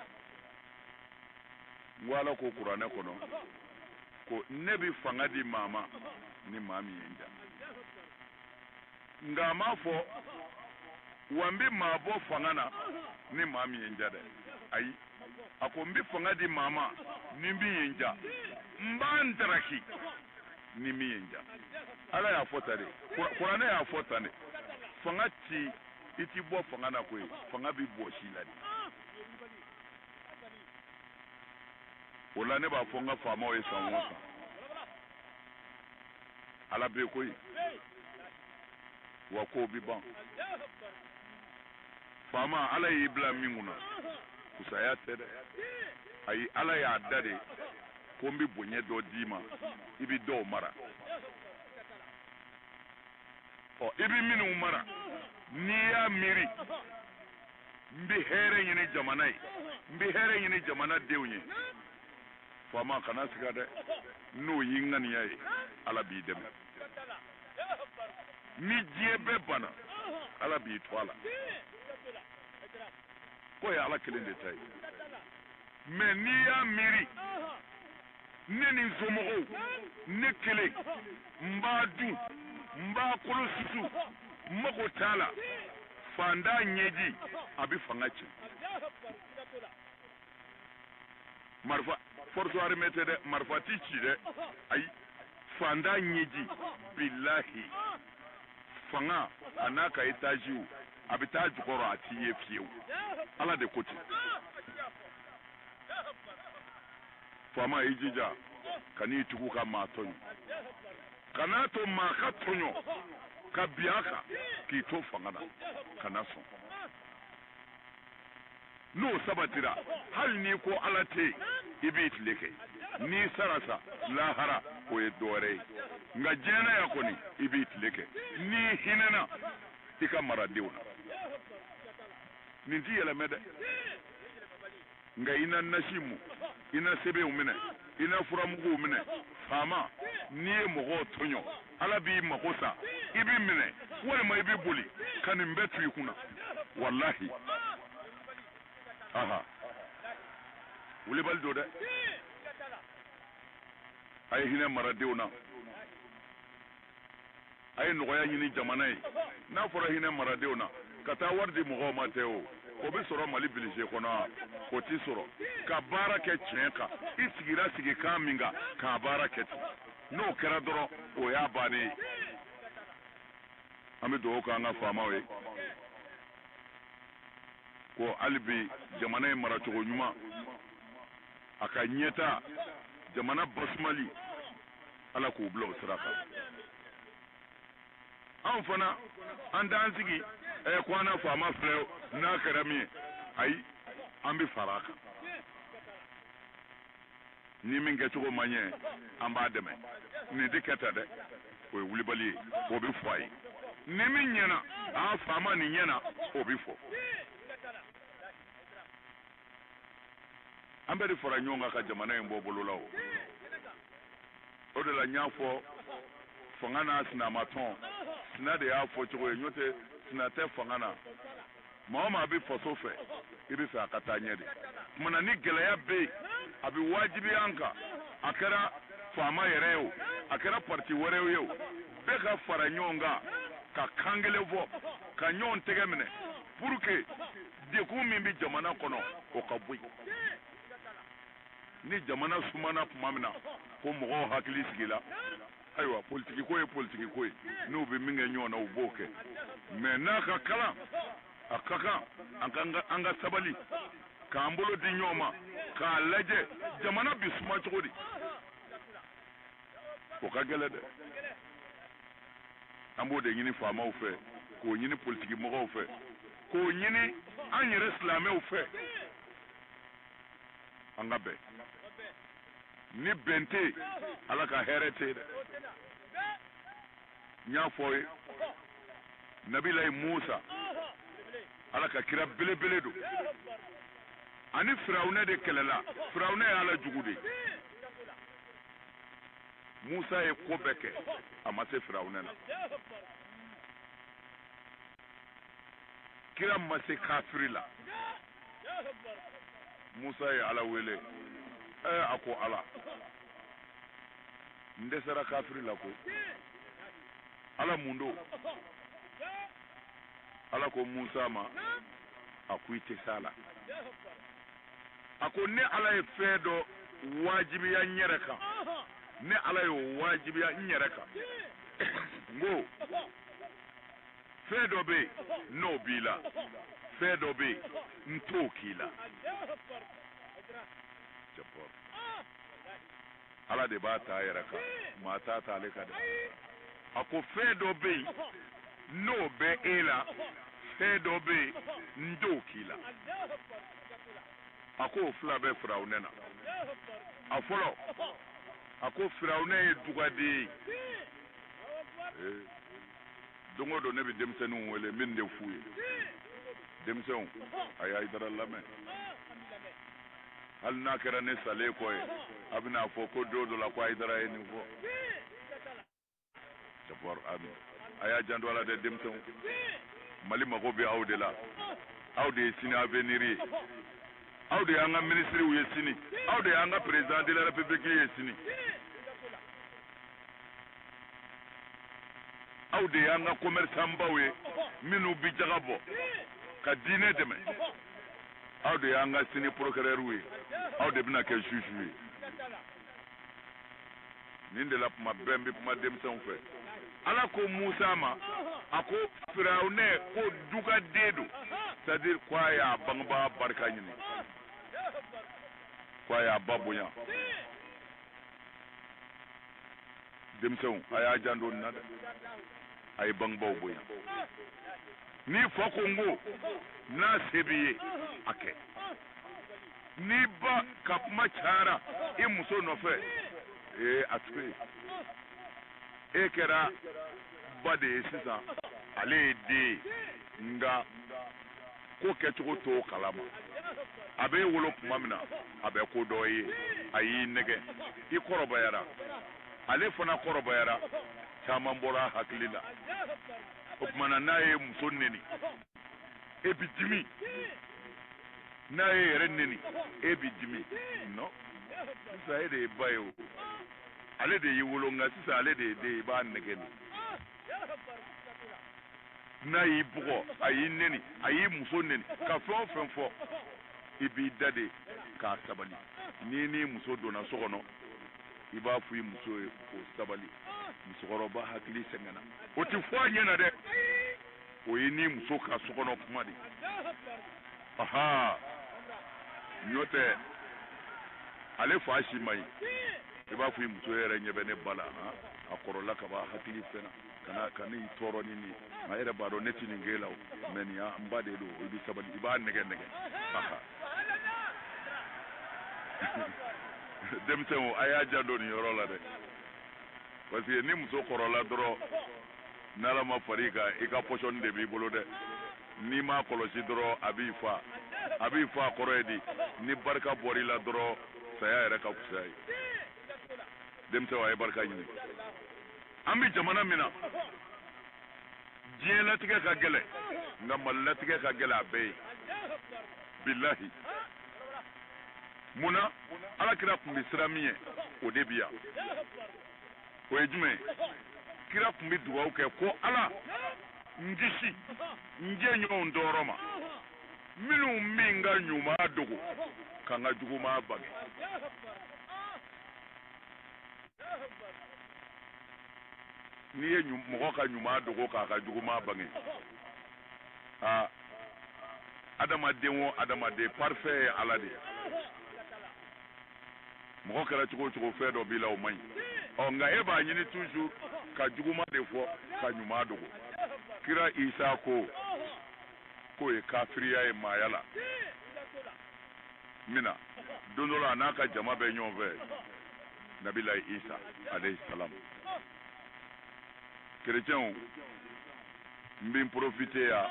n ko ala ko kuranɛ kɔnɔ ko ne bɛ fanga di maa ma ni maa min ye n ja nka a ma fɔ wa n bɛ maa bɔ fanga na ni maa min ye n ja dɛ ayi a ko n bɛ fanga di maa ma ni min ye n ja n b'a n daraki ni min ye n ja ala y'a fɔ tan de kuranɛ y'a fɔ tan de fanga ti i ti bɔ fanga na koyi fanga bɛ bɔ si la de o la ne b'a fɔ n ka faamaw ye san o san ala bɛ koyi wa kow bɛ ban faama ala y'i bila min kunna kusaya tɛ dɛ ayi ala y'a da de ko n bɛ bonya dɔ d'i ma i bɛ dɔw mara ɔ i bɛ minnu mara n'i y'a miiri n bɛ hɛrɛ ɲini jamana ye n bɛ hɛrɛ ɲini jamana denw ye faama kana siga dɛ n'o y'i ŋaniya ye ala b'i dɛmɛ ni diɲɛ bɛɛ banna ala b'i to a la k'o ye ala kelen de ta ye mɛ n'i y'a miiri ne ni n somɔgɔw ne kelen n b'a dun n b'a kolo susu n mago t'a la fantan ɲɛji a bɛ fanga cɛ marifa force armée tɛ dɛ marifa t'i ci dɛ ayi fantan ɲɛji bilahi fanga a n'a ka etaziw a bɛ taa jukɔrɔ a t'i ye fiyewu ala de ko ten faama i jija ka n'i tugu ka maa tɔɲɔ kana to maa ka tɔɲɔ ka bin a kan k'i to fanga na kana sɔn n'o sabatira hali n'i ko ala tɛ yen i b'i tile kɛ n'i sara sa lahara o ye dɔwɛrɛ ye nka diɲɛnaya kɔni i b'i tile kɛ n'i hinɛna i ka maradenw na nin t'i yɛlɛmɛ dɛ nka i na nasi mu i na sɛbɛnw minɛ i na furamuguw minɛ faama n'i ye mɔgɔw tɔɲɔ ala b'i mago sa i b'i minɛ walima i b'i boli ka nin bɛɛ tu i kunna walahi aha wulibali don dɛ a ye hinɛ maradenw na a ye nɔgɔya ɲini jamana ye n'a fɔra hinɛ maradenw na ka taa wari di mɔgɔw ma tɛ o bɛ sɔrɔ mali bilisi kɔnɔ o t'i sɔrɔ ka baara kɛ tiɲɛ kan i sigira sigikan min kan k'a baara kɛ ten n'o kɛra dɔrɔn o y'a bannen ye an bɛ dugawu kɛ an ka faamaw ye ko hali bi jamana in maracogo ɲuman a ka ɲɛta jamana basumali ala k'o bila o sira kan anw fana an t'an sigi ko an na faama filɛ n'a kɛra min ye ayi an bɛ fara a kan ni min kɛcogo man ɲɛ an b'a dɛmɛ nin tɛ kɛ ta dɛ o ye wulibali ye o bɛ fɔ a ye ni min ɲɛna a faama nin ɲɛna o bɛ fɔ an bɛ de fara ɲɔgɔn kan ka jamana in bɔ bolo la o de la n y'a fɔ fanga n'a sinamatɔn sina de y'a fɔ cogo ye n'o tɛ sina tɛ fanga na maa o maa bɛ faso fɛ i bɛ fɛ a ka taa ɲɛ de kumana ni gɛlɛya bɛ yen a bɛ wajibiya an kan a kɛra faama yɛrɛ ye o a kɛra parti wɛrɛw ye o bɛɛ ka fara ɲɔgɔn kan ka kan kelen fɔ ka ɲɔgɔn tɛgɛ minɛ pour que dekun min bɛ jamana kɔnɔ o ka bɔ yen ni jamana sumana tuma min na ko mɔgɔw hakili sigila ayiwa politiki ko ye politiki ko ye n'u bɛ min kɛ ɲɔgɔn na u b'o kɛ mɛ n'a ka kalan a ka kan an ka sabali k'an bolo di ɲɔgɔn ma k'a lajɛ jamana bi suma cogo di o ka gɛlɛn dɛ an b'o de ɲini faamaw fɛ k'o ɲini politiki mɔgɔw fɛ k'o ɲini an yɛrɛ silamɛw fɛ an ka bɛn ni bɛn tɛ yen ala ka hɛrɛ tɛ yen dɛ n y'a fɔ ye nabilayi musa ala ka kira belebele don ani firawunɛ de kɛlɛla firawunɛ ye ala jugu de musa ye ko bɛɛ kɛ a ma se firawunɛ la kira ma se kafiri la musa ye ala wele a ko ala n dɛsɛra kafiri la ko ala mun don ala ko musa ma a ko i tɛ s'a la a ko ne ala ye fɛn dɔ wajibiya n yɛrɛ kan ne ala y'o wajibiya n yɛrɛ kan n ko fɛn dɔ bɛ yen n'o b'i la fɛn dɔ bɛ yen n t'o k'i la ala de b'a ta a yɛrɛ kan maa t'a ta ale kan dɛ a ko fɛn dɔ bɛ yen n'o bɛ e la fɛn dɔ bɛ yen n t'o k'i la ako fila bɛ firawunɛ na a fɔlɔ a ko firawunɛ ye dugade don o don ne bɛ denmisɛnninw wele min de f'u ye denmisɛnw a y'a Haidara lamɛn hali n'a kɛra ne salen kɔ ye a bɛna fɔ ko don dɔ la ko Haidara ye nin fɔ jabar ami a y'a janto a la dɛ denmisɛnw Mali mago bɛ aw de la aw de ye sini avenir ye aw de y'an ka ministres ye sini aw de y'an ka président de la république ye sini aw de y'an ka commerçant baw ye minnu bi jaga bɔ ka diinɛ dɛmɛ aw de y'an ka sini procureur ye aw de bɛna kɛ juge ye nin de la kuma bɛɛ n bɛ kuma denmisɛnw fɛ Ala ko Musa ma a ko firawunɛ ko dugaden don c'est-à-dire k'a y'a bangebaga barika ɲini k'a y'a ba bonya denmisɛnw a y'a janto nin na dɛ a ye bangebaaw bonya ni fa ko n ko n'a se b'i ye a kɛ ni ba ka kuma cayara i muso nɔfɛ a to yen e kɛra ba de ye sisan ale ye den nga ko kɛcogo t'o kalama a bɛ wolo tuma min na a bɛ ko dɔ ye a y'i nɛgɛ i kɔrɔbayara ale fana kɔrɔbayara caman bɔra hakili la o tuma na n'a ye muso neni e bi dimi n'a ye yɛrɛ neni e bi dimi non sisan e de ye ba ye o ale de y'i wolo nka sisan ale de ye den i b'a nɛgɛ ni n'a y'i bugɔ a y'i neni a y'i muso neni ka fɛn o fɛn fɔ i b'i da de k'a sabali n'i muso donna so kɔnɔ i b'a fɔ i muso ye k'o sabali musokɔrɔba hakili sɛgɛnna o tɛ fɔ a ɲɛna dɛ o ye n'i muso ka so kɔnɔ kuma de aha n'o tɛ ale fa si ma ɲi i b'a fɔ i muso yɛrɛ ɲɛ bɛ ne ba la a kɔrɔla ka ban hakili fɛnna ka ne tɔɔrɔ ni nin a yɛrɛ b'a dɔn ne tɛ nin kɛ la o mais nin n ba de don i bɛ sabali i b'a nɛgɛ denmisɛnw a y'a janto nin yɔrɔ la dɛ parce que ni muso kɔrɔla dɔrɔn n'Ala ma far'i kan i ka position de b'i bolo dɛ n'i m'a kɔlɔsi dɔrɔn a b'i fa a kɔrɔ ye di ni barika bɔr'i la dɔrɔn saya yɛrɛ ka fisa ye denmisɛnw a ye barika ɲini an bɛ jamana min na diɲɛlatigɛ ka gɛlɛn nka malilatigɛ ka gɛlɛn a bɛɛ ye bilahi munna alakira tun bɛ siran min ye o de bi yan o ye jumɛn kira tun bɛ dugawu kɛ ko Ala n kisi n jɛɲɔgɔnw tɔɔrɔ ma minnu min ka ɲuman dogo ka n ka juguman bange n'i ye mɔgɔ ka ɲuman dogo k'a ka juguman bange adamaden o adamaden parfait ye Ala de ye mɔgɔ kɛra cogo o cogo fɛn dɔ b'i la o man ɲi nka e b'a ɲini toujours ka juguman de fɔ ka ɲuman dogo kira Isa k'o ye kafiriya ye maaya la mina don dɔ la a n'a ka jama bɛ ɲɔgɔn fɛ Nabilahi Isa alayhi salam chrétiens n bɛ n profiter yan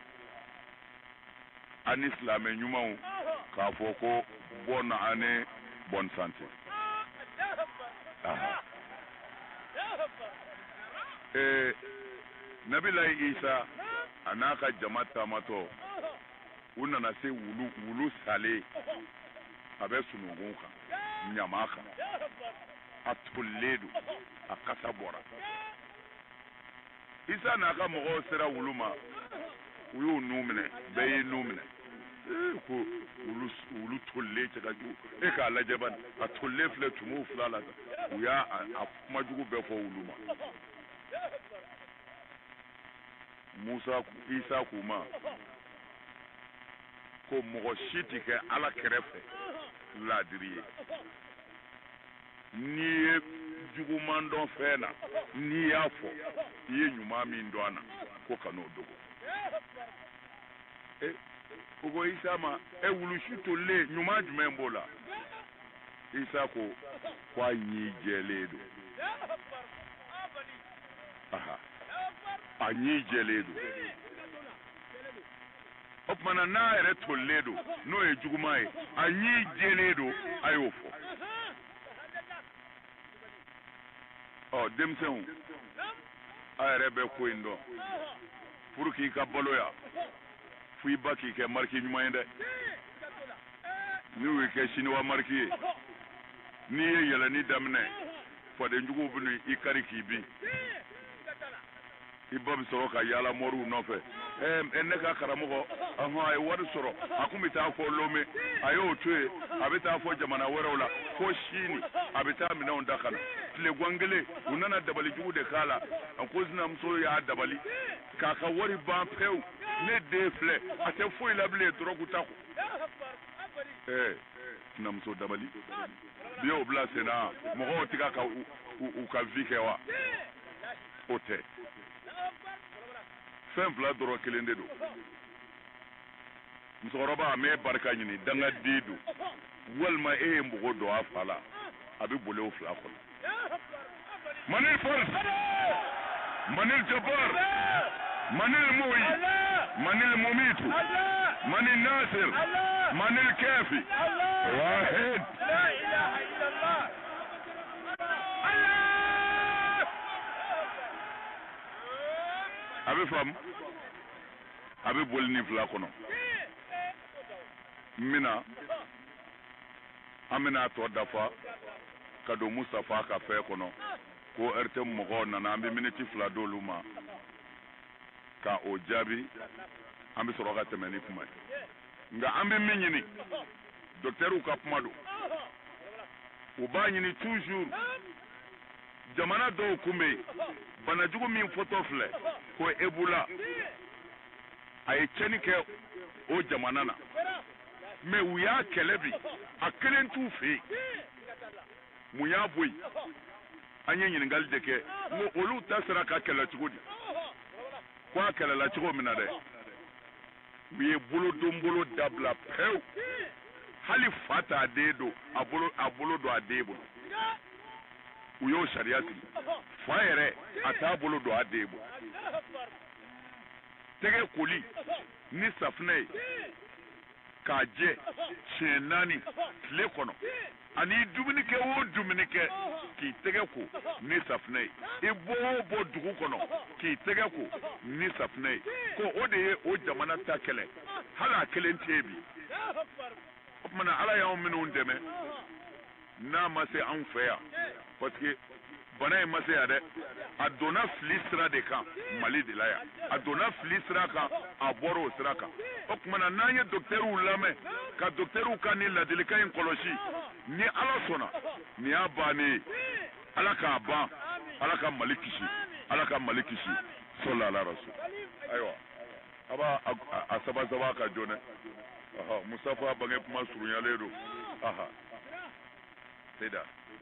ani silamɛ ɲumanw k'a fɔ ko bonne année bonne santé Nabilahi Isa a n'a ka jama taamatɔ u nana se wulu salen a bɛ sununkun kan ɲama kan a tolilen don a kasa bɔra Isa n'a ka mɔgɔw sera wulu ma u y'u nu minɛ bɛɛ ye nu minɛ ko wulu tolilen cɛ ka jugu e k'a lajɛ bani a tolilen filɛ tumuw fila la u y'a kuma jugu bɛɛ fɔ wulu ma Isa k'u ma ko mɔgɔ si tɛ kɛ Ala kɛrɛfɛ laadiri ye n'i ye juguman dɔn fɛn na n'i y'a fɔ i ye ɲuman min dɔn a na ko ka n'o dogo ugo Isa ma wulushi to le nyuma jumɛn b'o la Isa ko kwa nyi jɛlen don aha a nyi jɛlen don o tumana n'a yɛrɛ tolilen don n'o ye juguman ye a nyi jɛlen don a y'o fɔ denmisɛnw a yɛrɛ bɛ ko in dɔn pour k'i ka baloya fo i ba k'i kɛ mariki ɲuman ye dɛ n'u y'i kɛ siniwa mariki ye n'i ye yɛlɛnni daminɛ fadenjuguw bɛ i kari k'i bin i ba bɛ sɔrɔ ka yaala mɔriw nɔfɛ ne ka karamɔgɔ a ye wari sɔrɔ a kun bɛ taa fɔ lome a y'o to yen a bɛ taa fɔ jamana wɛrɛw la fo sini a bɛ taa minɛnw da ka na tile gan kelen u nana dabalijugu de k'a la a ko sinamuso y'a dabali k'a ka wari ban pewu ne den filɛ a tɛ foyi la bilen dɔrɔgu ta ko sinamuso dabali bi y'o bila sen na mɔgɔw tɛ ka u ka vie kɛ wa o tɛ fɛn fila dɔrɔn kelen de don musokɔrɔba a m'e barika ɲini dangaden don walima e ye mɔgɔ dɔn a fa la a bɛ boli o fila kɔnɔ manil force manil jabbar manil moyi manil mumitu manil nasir manil kafi wahid la ilaha illallah a bɛ faamu a bɛ boli ni fila kɔnɔ an bɛna tɔ dafa ka don Mustafa ka fɛn kɔnɔ ko RTM mɔgɔw nana an bɛ miniti fila d'olu ma ka o jaabi an bɛ sɔrɔ ka tɛmɛ ni kuma ye nka an bɛ min ɲini docteurw ka kuma don u b'a ɲini toujours jamana dɔw kun bɛ yen banajugu min fɔtɔ filɛ ko Ebola a ye tiɲɛni kɛ o jamana na mais u y'a kɛlɛ bi a kelen t'u fɛ yen mun y'a bɔ yen an ye ɲininkali de kɛ n ko olu ta sera ka kɛlɛ cogo di ko a kɛlɛla cogo min na dɛ u ye bolodonbolo dabila pewu hali fa t'a den don a bolo don a den bolo u y'o sariya sigi fa yɛrɛ a t'a bolo don a den bolo tɛgɛ koli ni safunɛ ye k'a jɛ siɲɛ 4 tile kɔnɔ ani dumuni kɛ o dumuni kɛ k'i tɛgɛ ko ni safunɛ ye i bɔ o bɔ dugu kɔnɔ k'i tɛgɛ ko ni safunɛ ye ko o de ye o jamana ta kɛlɛ hali a kelen tɛ bi o tumana ala y'anw minnu dɛmɛ n'a ma se anw fɛ yan parce que bana in ma se yan dɛ a donna fili sira de kan Mali de la yan a donna fili sira kan a bɔra o sira kan o tumana n'an ye docteurw lamɛn ka docteurw ka nin ladilikan in kɔlɔsi ni ala sɔnna nin y'a bannen ye ala k'a ban ala ka Mali kisi ala ka Mali kisi sɔli ala rasul ayiwa a b'a a saba ka jɔ dɛ Mustafa bange kuma surunyalen don Seyda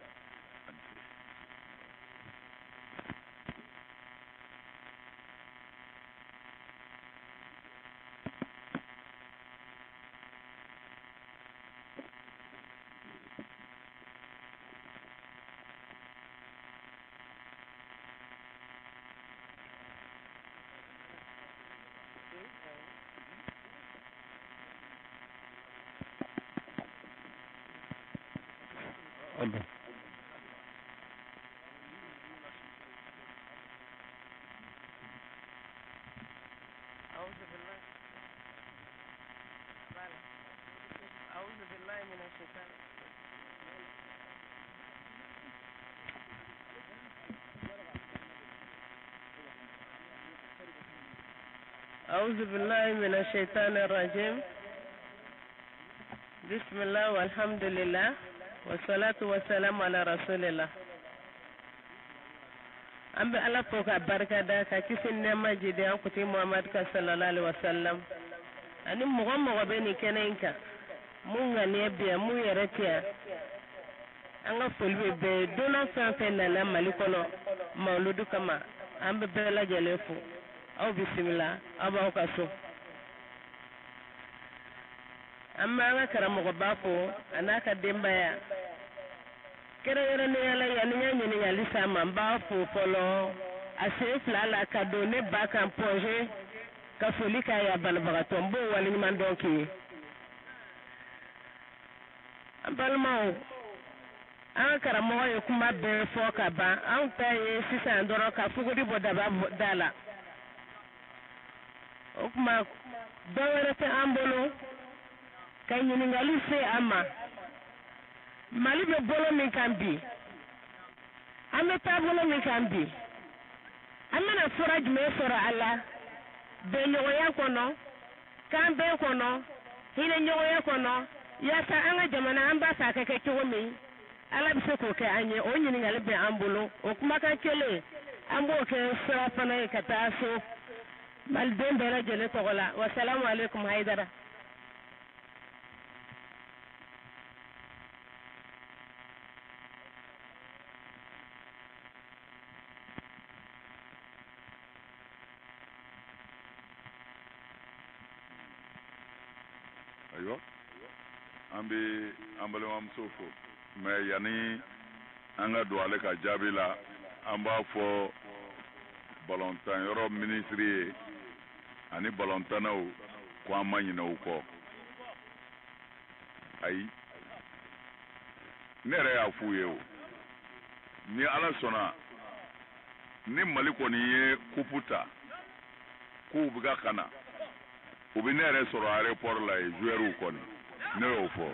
أعوذ بالله من الشيطان الرجيم بسم الله والحمد لله والصلاة والسلام على رسول الله an bɛ ala fo ka barikada ka kisi nɛɛma jidi an kuti muhamadu ka sallallahu alaihi wasallam ani mɔgɔ mɔgɔ bɛ nin kɛnɛ in kan mun ŋaniya bɛ yan mun yɛrɛ tɛ yan an ka foli bɛ bɛɛ ye donna fɛn fɛn nana mali kɔnɔ mawuludu kama an bɛ bɛɛ lajɛlen fo aw bisimila aw b'aw ka so amma an karamɔgɔ ba fo ana ka denbaya kɛrɛnkɛrɛnnenya la yanni n ka ɲininkali s'a ma n b'a fo fɔlɔ a sen fila la ka don ne ba kan projet ka foli k'a ye a banabagatɔ n b'o waleɲuman dɔn k'i ye an balimaw an ka karamɔgɔ ye kuma bɛɛ fɔ ka ban anw ta ye sisan dɔrɔn ka fuguri bɔ daba da la o kuma dɔ wɛrɛ tɛ an bolo ka ɲininkali se an ma Mali bɛ bolo min kan bi an bɛ taabolo min kan bi an bɛna fura jumɛn sɔrɔ a la bɛnɲɔgɔnya kɔnɔ kan bɛn kɔnɔ hinɛɲɔgɔnya kɔnɔ yaasa an ka jamana an b'a fɛ a ka kɛ cogo min Ala bɛ se k'o kɛ an ye o ɲininkali bɛ an bolo o kumakan kelen an b'o kɛ sira fana ye ka taa so Maliden bɛɛ lajɛlen tɔgɔ la wasalamu alaikum Hayidara. Ayiwa an bɛ an balimamuso fo mais yanni an ka don ale ka jaabi la an b'a fɔ balontan yɔrɔ minisiri ye ani balontannaw ko an ma ɲinɛ u kɔ ayi ne yɛrɛ y'a f'u ye o ni Ala sɔnna ni Mali kɔni ye kupu ta k'u bɛ ka kana u bɛ ne yɛrɛ sɔrɔ aéroport la ye joueurs kɔni ne y'o fɔ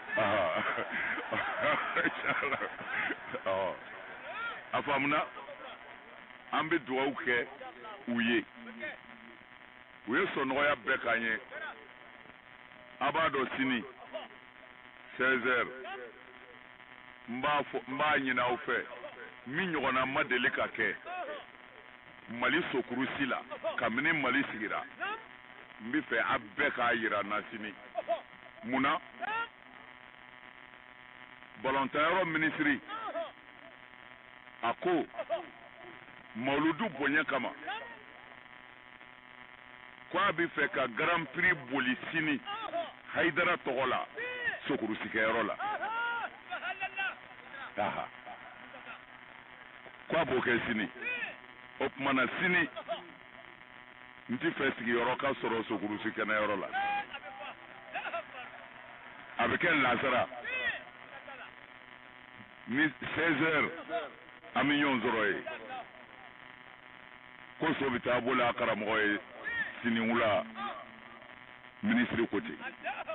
a faamuna an bɛ dugawu kɛ u ye sɔnɔgɔya bɛɛ k'an ye a b'a dɔn sini 16h n b'a ɲini aw fɛ min ɲɔgɔnna ma deli ka kɛ Mali sokurusi la kabini Mali sigira n bɛ fɛ a bɛɛ k'a yira n na sini munna balɔntanyɔrɔ minisiri a ko Mawuludu bonya kama ko a bɛ fɛ ka Grand Prix boli sini Hayidara tɔgɔ la sokurusikɛyɔrɔ la ko a b'o kɛ sini o tuma na sini n tɛ fɛ sigiyɔrɔ ka sɔrɔ sokurusikɛnɛyɔrɔ la a bɛ kɛ Lazara ni 16h an bɛ ɲɔgɔn sɔrɔ ye ko so bɛ taa bolo a karamɔgɔ ye sini wula minisiri ko ten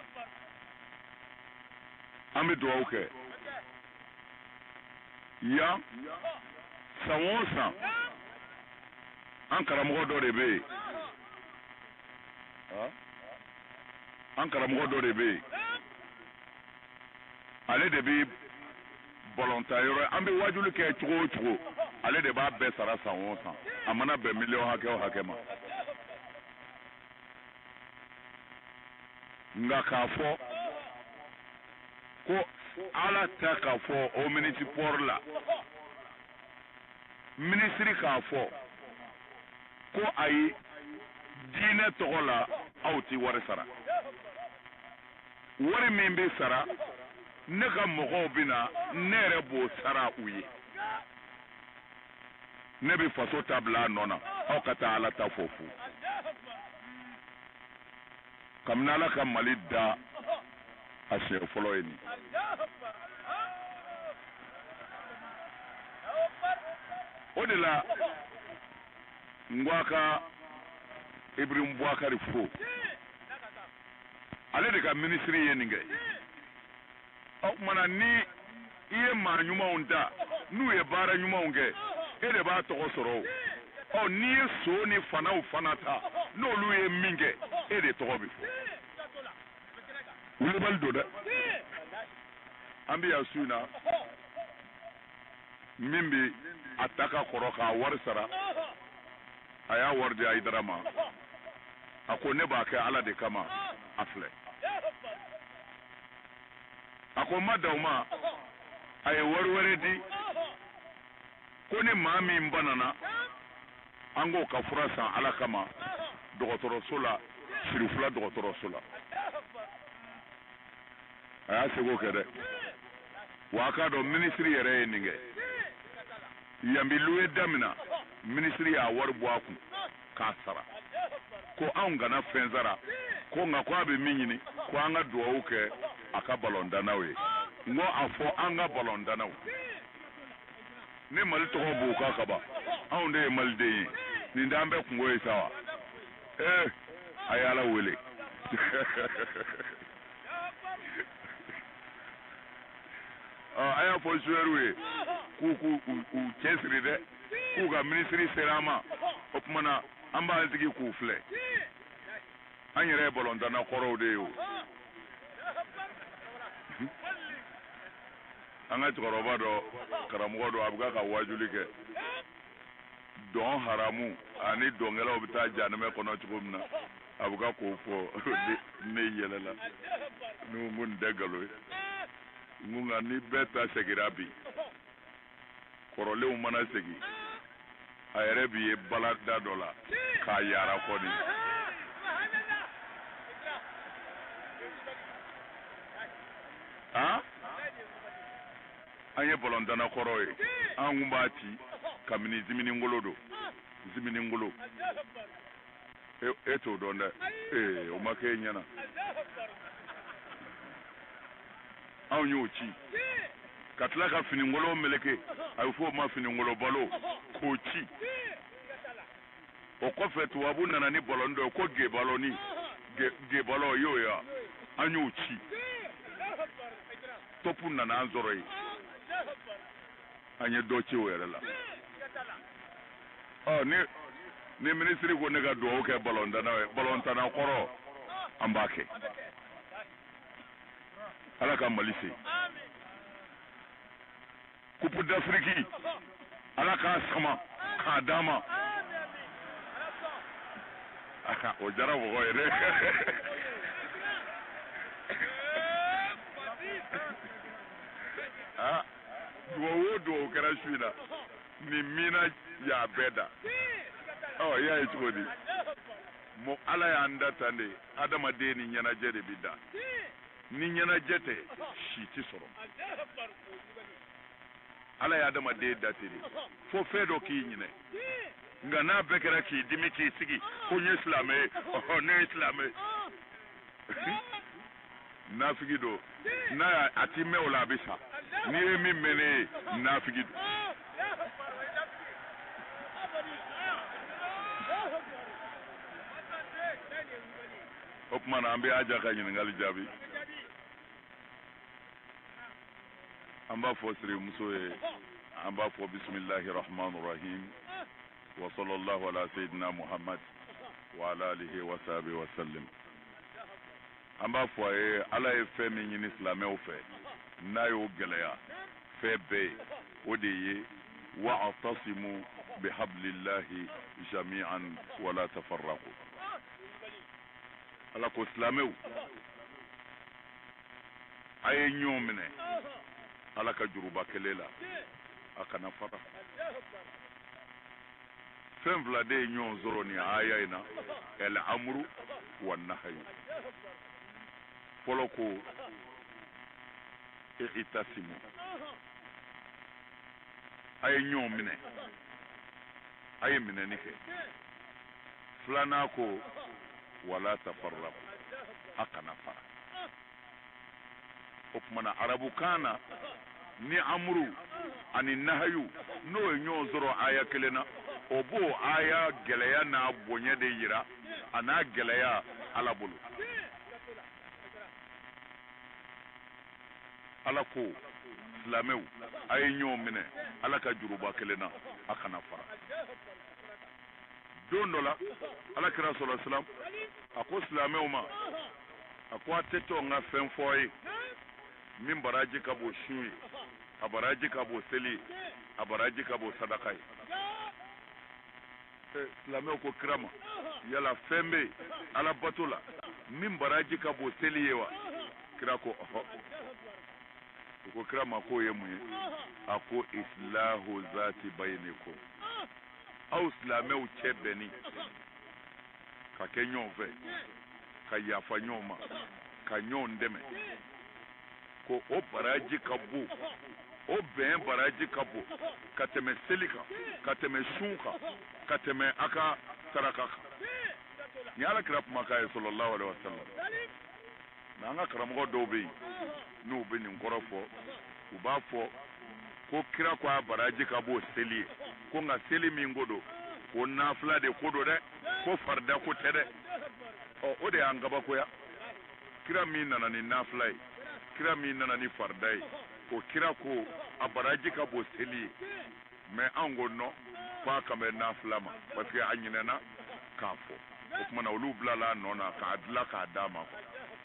an bɛ dugawu kɛ yan san o san an karamɔgɔ dɔ de bɛ yen ale de bɛ balɔntanyɔrɔ an bɛ wajuli kɛ cogo o cogo ale de b'a bɛɛ sara san o san a mana bɛn miliyɔn hakɛ o hakɛ ma nka k'a fɔ ko Ala tɛ k'a fɔ o minisipɔri la minisiri k'a fɔ ko ayi diinɛ tɔgɔ la aw ti wari sara wari min bɛ sara ne ka mɔgɔw bɛ na ne yɛrɛ b'o sara u ye ne bɛ faso ta bila a nɔ na aw ka taa Ala ta fɔ fu kabini Ala ka Mali da a siɲɛ fɔlɔ ye nin o de la n ko a ka Ibrahim Bouakari fo ale de ka minisiri ye nin kɛ o kumana ni i ye maa ɲumanw ta n'u ye baara ɲumanw kɛ e de b'a tɔgɔ sɔrɔ o n'i ye so ni fanaw fana ta n'olu ye min kɛ e de tɔgɔ bɛ fɔ wulibali don dɛ an bɛ yan su in na min bɛ a ta ka kɔrɔ k'a wari sara a y'a wari di Hayidara ma a ko ne b'a kɛ Ala de kama a filɛ a ko n ma dan o ma a ye wari wɛrɛ di ko ni maa min banana an k'o ka fura san Ala kama dɔgɔtɔrɔso la Sirifula dɔgɔtɔrɔso la aya sego kede waka do ministry yere ninge yambi luwe damina ministry ya warbu aku kasara ko an gana fenzara ko nga ko abe minyini ko anga duwa ke aka balonda nawe ngo afo anga balonda nawe ne mal to bu ka kaba an de mal de ni ndambe kungo isawa ayala wele aya fo suerwe ku chesri de ku ga ministry serama opmana amba altigi ku fle anyere bolonda na koro de yo anga toroba do karamugo do abga ka wajuli ke don haramu ani dongela obita janame kono chugumna abuga ko fo ne yelela ngun degalo ngunga ni beta segirabi korole umana segi ayere bi balada dola ka yara koni anye bolondana koroye angumbati kamini zimini ngolodo zimini ngolo eto donda o make nyana anyochi katla ka fini ngolo meleke ayfo ma fini ngolo balo kochi o ko fetu abuna na ni bolondo ko ge baloni ge balo yo ya anyochi topuna na anzoro yi anye dochi werela ni ministry ko ne ga do ke balonda na balonta na koro ambake ala ka malisi kupu d'Afrique ala ka sama ka dama o jara wo ere do kara shwina ni mina ya beda ya itodi mo ala ya ndata ne adama de ni nyana jede bida ni nyana jete shiti soro ala ya adama de datiri fo fedo ki nyine nga na bekera ki dimi ki sigi ko nye islame ne islame na figido na ati me ola bisa ni emi mene na figido opman ambe aja ka nyine ngali jabi amba fo sire musoye amba fo bismillahir rahmanir rahim wa sallallahu ala sayyidina muhammad wa ala alihi wa sahbihi wa sallam amba fo ala e fe mi nyine islam e fe na yo geleya fe be odiye wa atasimu bihablillahi jami'an wa la tafarraqu ala ko islameu ay nyomne ala ka juruba kelela akana fata fem vlade nyon zoro ni aya ina el amru wan nahyu poloko itasimu ay nyomne ay mine nike flana ko wala tafarraqu akana fara opmana arabu kana ni amru ani nahyu no nyo zoro aya kelena obo aya geleya na bonye de yira ana geleya alabulu alako islameu ay nyo mine alaka juruba kelena akana fara dondola ala kira sallallahu alaihi wasallam ako islameu ma ako ateto nga fenfoy min baraji kabo shui abaraji kabo seli abaraji kabo sadakai islameu ko krama yala fembe ala batula min baraji kabo seli yewa kira ko ko krama ko yemu ako islahu zati bainikum au islameu chebeni ka kenyon ve ka yafa nyoma ka nyon deme ko o baraji ka bon o bɛn baraji ka bon ka tɛmɛ seli kan ka tɛmɛ sun kan ka tɛmɛ a ka saraka kan ni alakira kumakan ye sallallahu alaihi wasallam mais an ka karamɔgɔ dɔw bɛ yen n'u bɛ nin kɔrɔ fɔ u b'a fɔ ko kira ko a baraji ka bon seli ye ko nka seli min ko don ko nafila de ko don dɛ ko farida ko tɛ dɛ o de y'an kabakoya kira min nana ni nafila ye kira min nana ni farida ye o kira ko a baraji ka bon seli ye mais an ko non k'a kan bɛ nafila ma parce que a ɲinɛna k'a fɔ o tuma na olu bilala a nɔ na k'a dilan k'a d'a ma quoi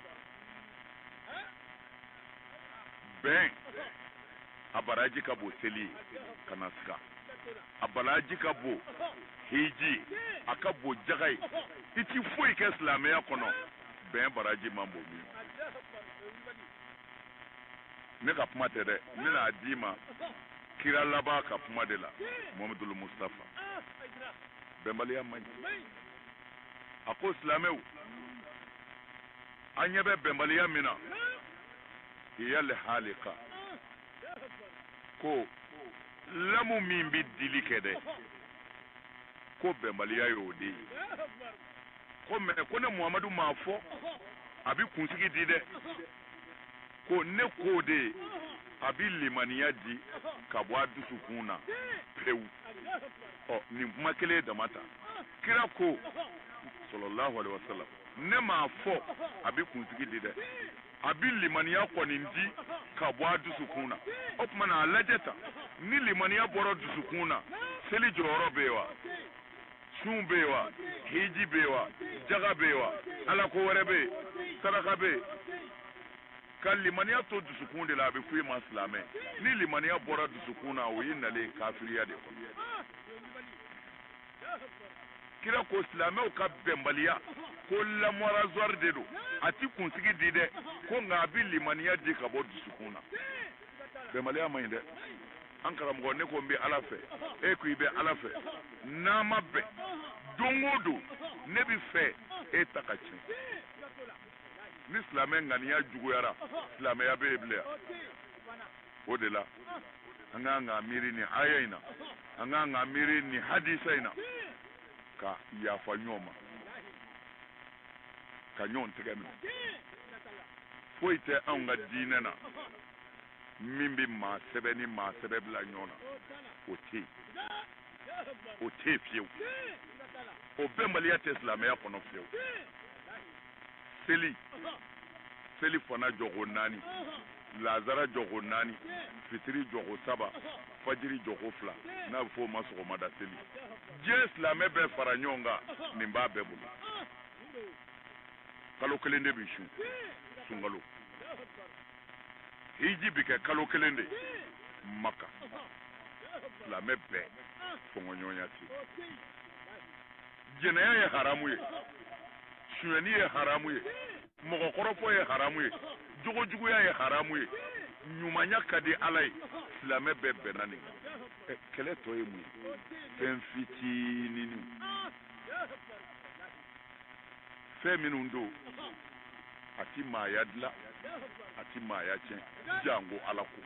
bɛn a baraji ka bon seli ye kana siga a baraji ka bon hiji a ka bon jaga ye i ti foyi kɛ silamɛya kɔnɔ bɛn baraji man bon min ne ka kuma tɛ dɛ ne n'a d'i ma kira laban ka kuma de la Muhammadul Mustafa bɛnbaliya man ɲi a ko silamɛw an ɲɛ bɛ bɛnbaliya min na yali halika ko lamu min bi dili kɛ dɛ ko bɛnbaliya y'o de ye ko mɛ ko ne Muhammadu m'a fɔ a bi kunsigi di dɛ ko ne k'o de a bi limaniya di ka bɔ a dusukun na pewu nin kuma kelen dama ta kira ko sallallahu alaihi wasallam ne m'a fɔ a bi kunsigi di dɛ a bi limaniya kɔni di ka bɔ a dusukun na o tuma na a lajɛ ta ni limaniya bɔra dusukun na seli jɔyɔrɔ bɛ yen wa sun bɛ yen wa hiji bɛ yen wa jaga bɛ yen wa ala ko wɛrɛ bɛ yen saraka bɛ yen ka limaniya to dusukun de la a bɛ f'i ma silamɛ ni limaniya bɔra dusukun na o ye nalen kafiriya de kɔnɔ kira ko silamɛw ka bɛnbaliya ko lamɔrazɔri de don a ti kunsigi di dɛ ko nka a bi limaniya di ka bɔ dusukun na bɛnbaliya man ɲi dɛ an karamɔgɔ ne ko n bɛ ala fɛ e ko i bɛ ala fɛ n'an ma bɛn don o don ne bɛ fɛ e ta ka tiɲɛ ni silamɛ ŋaniya juguyara silamɛya bɛ yen bilen o de la an k'an ka miiri nin aya in na an k'an ka miiri nin hadisa in na ka yafa ɲɔgɔn ma ka ɲɔgɔn tɛgɛ minɛ foyi tɛ anw ka diinɛ na min bɛ maa sɛbɛ ni maa sɛbɛ bila ɲɔgɔn na o tɛ yen o tɛ yen fiyewu o bɛnbaliya tɛ silamɛya kɔnɔ fiyewu seli fana jɔgo 4 lazara jɔgo 4 fitiri jɔgo 7 fajiri jɔgo 2 n'a bɛ fɔ o ma sɔgɔmada seli diɲɛ silamɛ bɛɛ fara ɲɔgɔn kan nin b'a bɛɛ bolo kalo 1 de bɛ su sunkalo hiji bɛ kɛ kalo 1 de maka silamɛ bɛɛ fɔɲɔgɔnya tɛ jɛnɛya ye haramu ye suɲɛni ye haramu ye mɔgɔkɔrɔfɔ ye haramu ye jogojuguya ye haramu ye ɲumanya ka di ala ye silamɛ bɛɛ bɛnna nin kan kɛlɛ tɔ ye mun ye fɛn fitininin fɛn minnu don a ti maaya dilan a ti maaya tiɲɛ jango ala ko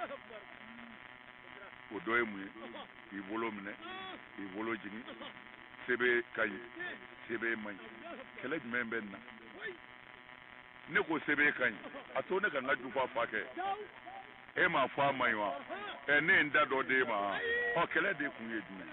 o dɔ ye mun ye i bolo minɛ i bolo jigin sebe ka ɲi sebe man ɲi kɛlɛ jumɛn bɛ nin na ne ko sebe ka ɲi a to ne ka n ka jufa fa kɛ e m'a fɔ a man ɲi wa ne ye n da dɔ d'e ma kɛlɛ de kun ye jumɛn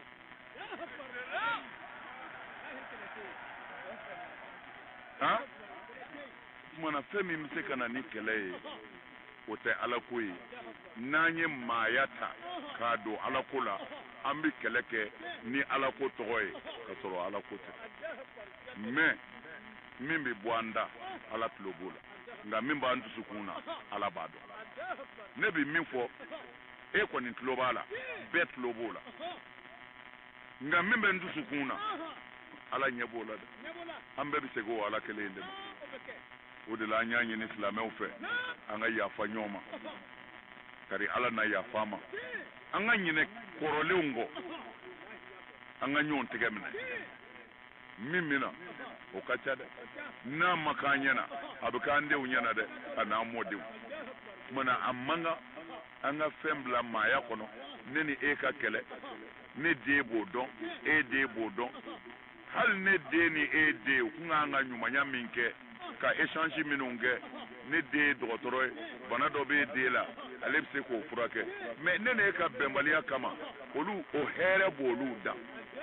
kumana fɛn min bɛ se ka na ni kɛlɛ ye o tɛ ala ko ye n'an ye maaya ta k'a don ala ko la an bɛ kɛlɛ kɛ ni ala ko tɔgɔ ye ka sɔrɔ ala ko tɛ mais min bɛ bɔ an da ala tulo b'o la nka min b'an dusukun na ala b'a dɔn ne bɛ min fɔ e kɔni tulo b'a la bɛɛ tulo b'o la nka min bɛ n dusukun na ala ɲɛ b'o la dɛ an bɛɛ bɛ segin o ala kelen in de ma o de la an y'a ɲini silamɛw fɛ an ka yafa ɲɔgɔn ma kari ala na yafa ma an ka ɲinɛ kɔrɔlenw kɔ an ka ɲɔgɔn tɛgɛ minɛ min bɛ na o ka ca dɛ n'a ma k'an ɲɛna a bɛ k'an denw ɲɛna dɛ a n'an mɔdenw mana amanga anga fembla maya kono neni e ka kele ne de bodon e de bodon hal ne de ni e de kunga nyumanya minke ka échange minunge ne de dogotoro bana do be de la ale se ko furake mais nene ka bembaliya kama olu o here bolu da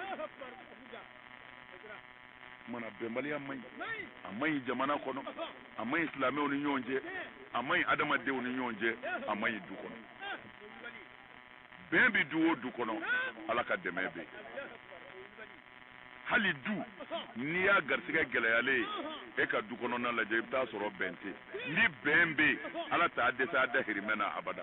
mana bembaliya amai jamana kono amai islamé oni nyonje amai adama de oni nyonje amai du kono bembi duwo du kono ala ka demebe hali du ni ya garsiga gelayale e ka du kono na laje ta soro bente ni bembe ala ta desa da hirimena abada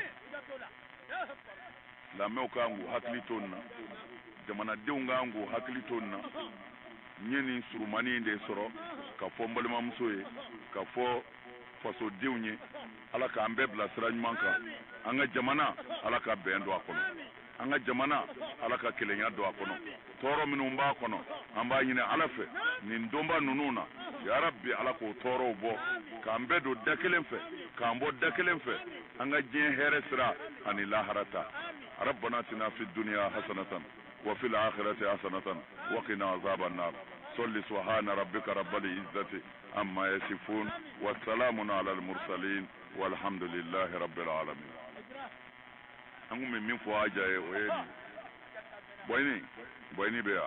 la me ka ngu hakli tonna jamana de nga ngu hakli tonna nyeni surumani de soro ka fo mbalma musoye ka fo faso diwnye ala ka ambe bla sranymanka anga jamana ala ka bendo akono anga jamana ala ka kelenya do akono toro minu mba kono amba nyine ala fe ni ndomba nununa ya rabbi ala ko toro bo ka ambe do dakelen fe ka ambo dakelen fe anga jin here sira ani laharata ربنا اتنا في الدنيا حسنة وفي الآخرة حسنة وقنا عذاب النار صل سبحان ربك رب العزة عما يصفون والسلام على المرسلين والحمد لله رب العالمين أنكم من فواجه ويني بويني بيا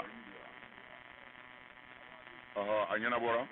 أنينا بورا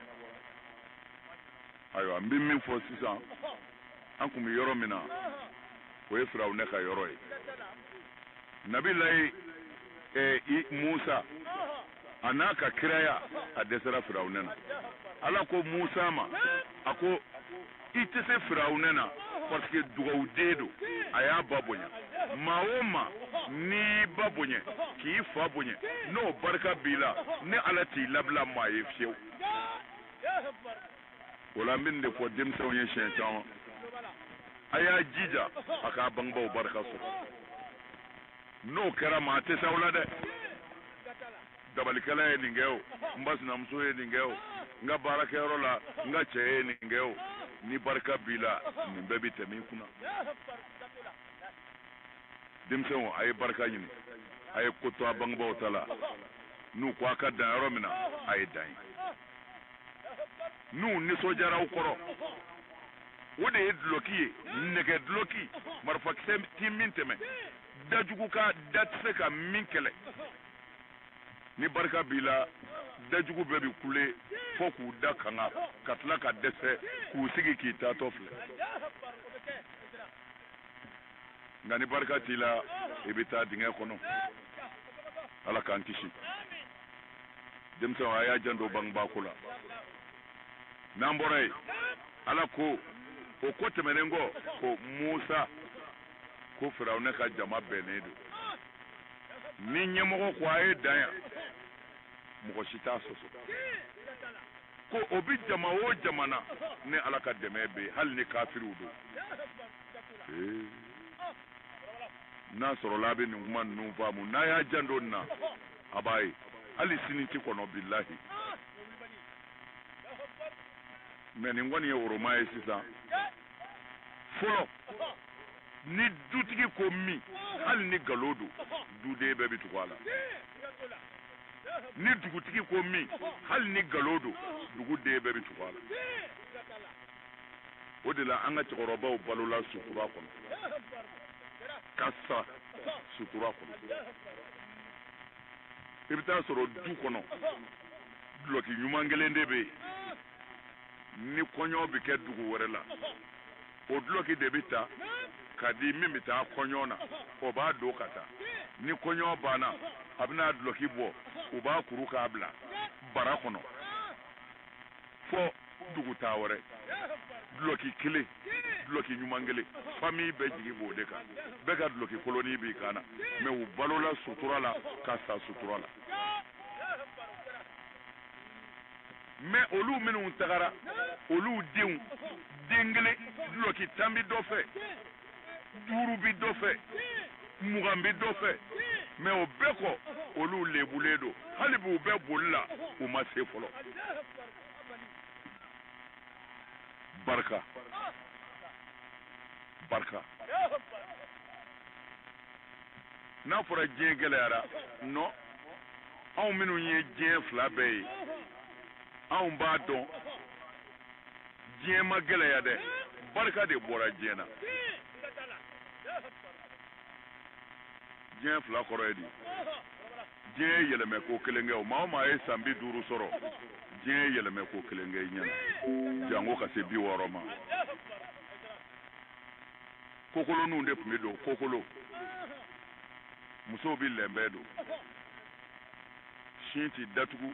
أيوة من فوسيسا أنكم يورو منا ويفرعوا نكا يوروي nabi lai Musa anaka kiraya a desara firaunana ala ko Musa ma ako ite se firaunana parce que duwaudedo aya babonya maoma ni babonye ki fabonye no barka bila ne alati labla ma yefiew wala min de ko dem sawye shentan aya jija aka bangba barka so no kera ma te sawla de dabalikala e ningeo mbas na mso e ningeo nga baraka rola nga che e ningeo ni barka bila ni bebi temi kuna dimsewo ay barka nyini ay koto abangba otala nu kwa ka dan romina ay dan nu ni sojara ukoro wode edloki nege dloki marfa timinteme dajugu ka datse ka minkele ni barka bila dajugu bebi kule foku dakanga katla ka dese ku sigi ki ta tofle ngani barka tila ibita dinga kono ala kan kishi dem so aya jando bang bakula nambore ala ko o ko temenengo ko Musa ko Firauna ka jama benedo ni nyemo ko aye dan mo shita soso ko obi jama o jamana ne alaka demebe hal ni kafiru do na soro labe ni man nu famu na ya jando na abai ali siniti kono billahi meni ngoni yoroma esisa folo ni dutigi ko mi hal ni galodo dude bebi tukwala ni dugutigi ko mi hal ni galodo dugude bebi tukwala odela anga chikoroba o balula sutura kono kassa sutura kono ibita soro du kono bloki nyumangele ndebe ni konyo bi ke dugu werela o bloki debita kadi mimita konyona o ba do kata ni konyo bana abna bloki bo o ba kuruka abla barakono fo dugu tawore bloki kile bloki nyumangele fami be jigi bo de ka be ga bloki koloni bi kana me o balola sutura la kasa sutura la me olu minu tagara olu deun dengele bloki tambi do fe duru bi do fe mugambi do fe me o beko olu lebuledo halibu be bolla o ma se folo barka barka n'a fɔra diɲɛ gɛlɛyara non anw minnu ye diɲɛ fila bɛɛ ye anw b'a dɔn diɲɛ ma gɛlɛya dɛ barika de bɔra diɲɛ na diɲɛ fila kɔrɔ ye di diɲɛ ye yɛlɛmɛ ko kelen kɛ o maa o maa ye san 50 sɔrɔ diɲɛ ye yɛlɛmɛ ko kelen kɛ i ɲɛna jango ka se 60 ma kokoloninw de tun bɛ don kokolo musow bɛ lɛnbɛ don sin ti datugu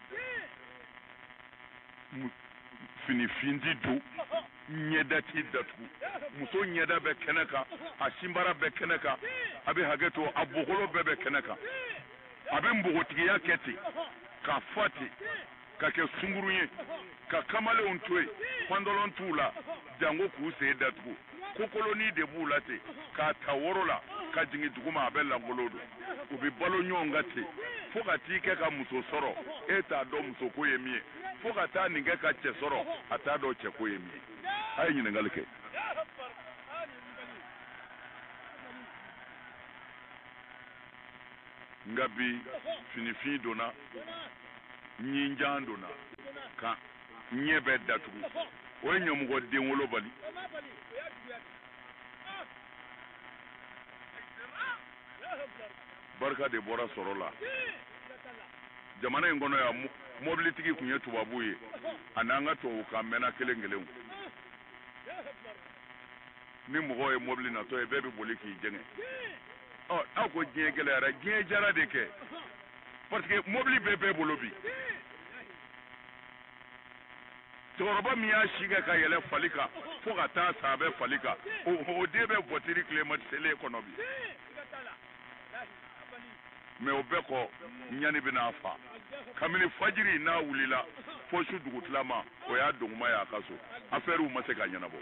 finifin ti don ɲɛda ti datugu muso ɲɛda bɛ kɛnɛ kan a sinbara bɛ kɛnɛ kan a bɛ hakɛ to a bokolo bɛɛ bɛ kɛnɛ kan a bɛ npogotigiya kɛ ten ka fa ten ka kɛ sunguru ye ka kamalenw to yen pandɔlɔn t'u la jango k'u sen datugu kokolonin de b'u la ten k'a ta woro la ka jigin duguma a bɛ langolo don u bɛ balo ɲɔgɔn kan ten fo ka t'i kɛ ka muso sɔrɔ e t'a dɔn muso ko ye min ye fo ka taa nin kɛ ka cɛ sɔrɔ a t'a dɔn cɛ ko ye min ye a ye ɲininkali kɛ nka bi finifin donna ɲinjan donna ka ɲɛ bɛ datugu o ye ɲɛmɔgɔ den wolobali barika de bɔra sɔrɔ la jamana in kɔnɔ yan mobilitigi tun ye tubabu ye a n'an ka tubabukan mɛnna kelen kelenw ni mɔgɔ ye mobili natɔ ye bɛɛ bɛ boli k'i jɛngɛ aw ko diɲɛ gɛlɛyara diɲɛ jara de kɛ parce que mobili bɛɛ bɛɛ bolo bi cɛkɔrɔba min y'a si kɛ ka yɛlɛ fali kan fo ka taa sa a bɛ fali kan o den bɛ voiture climatisée kɔnɔ bi mais o bɛɛ kɔ ɲani bɛna fa kabini fajiri n'a wulila fo su dugutilama o y'a doguma y'a ka so affaire ma se ka ɲɛnabɔ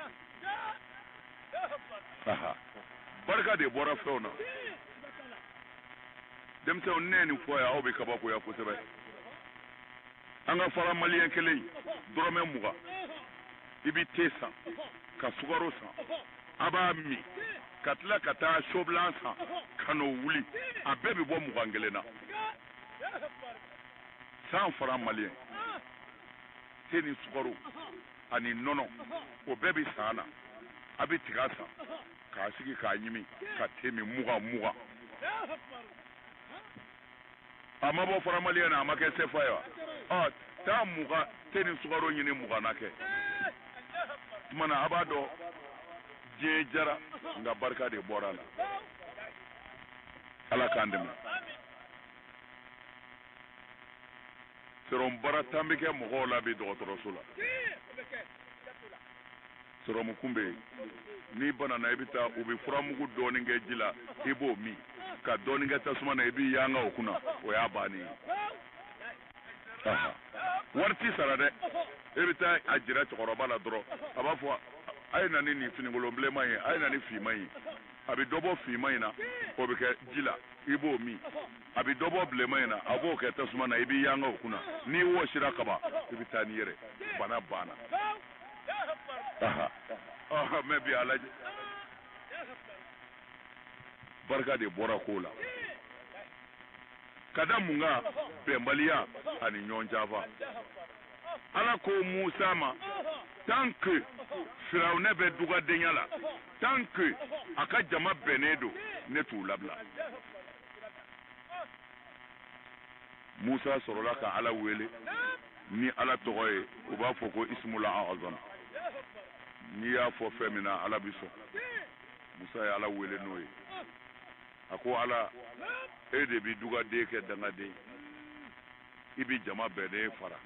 barika de bɔra fɛnw na denmisɛnw ne ye nin fɔ yan aw bɛ kabakoya kosɛbɛ an ka fara maliyɛn kelen dɔrɔmɛ 20 i bɛ te san ka sukaro san a b'a min ka tila ka taa sobilan san ka n'o wuli a bɛɛ bɛ bɔ 21 na san fara maliyɛn te ni sukaro ani nɔnɔ o bɛɛ bɛ san na a bɛ tiga san k'a sigi k'a ɲimi ka te min 20 a ma bɔ fara maliyɛn na a ma kɛ sefa ye wa taa 20 te ni sukaro ɲini 20 na kɛ tuma na a b'a dɔn diɲɛ jara nka barika de bɔra la ala k'an dɛmɛ sɔrɔmu bara tan bɛ kɛ mɔgɔw la bi dɔgɔtɔrɔso la sɔrɔmu kun bɛ yen n'i banana i bɛ taa u bɛ furamugu dɔɔnin kɛ ji la i b'o min ka dɔɔnin kɛ tasuma na i b'i yanga o kunna o y'a bannen ye wari ti sara dɛ e bɛ taa a jira cɛkɔrɔba la dɔrɔn a b'a fɔ a ye na ni nin finikolon bilenman ye a ye na ni finman ye a bɛ dɔ bɔ finman in na o bɛ kɛ ji la i b'o min a bɛ dɔ bɔ bilenman in na a b'o kɛ tasuma na i b'i yanga o kunna n'i wɔsira kaba i bɛ taa n'i yɛrɛ bana banna mɛ bi a lajɛ barika de bɔra ko la ka da mun kan bɛnbaliya ani ɲɔgɔn janfa ala ko musa ma tant que firawunɛ bɛ dugadenya la tant que a ka jama bɛnnen don ne t'u labila musa sɔrɔla ka ala wele ni ala tɔgɔ ye u b'a fɔ ko ismula azam n'i y'a fɔ fɛn min na ala bi sɔn musa ye ala wele n'o ye a ko ala e de bi dugaden kɛ dangaden i bi jama bɛnnen fara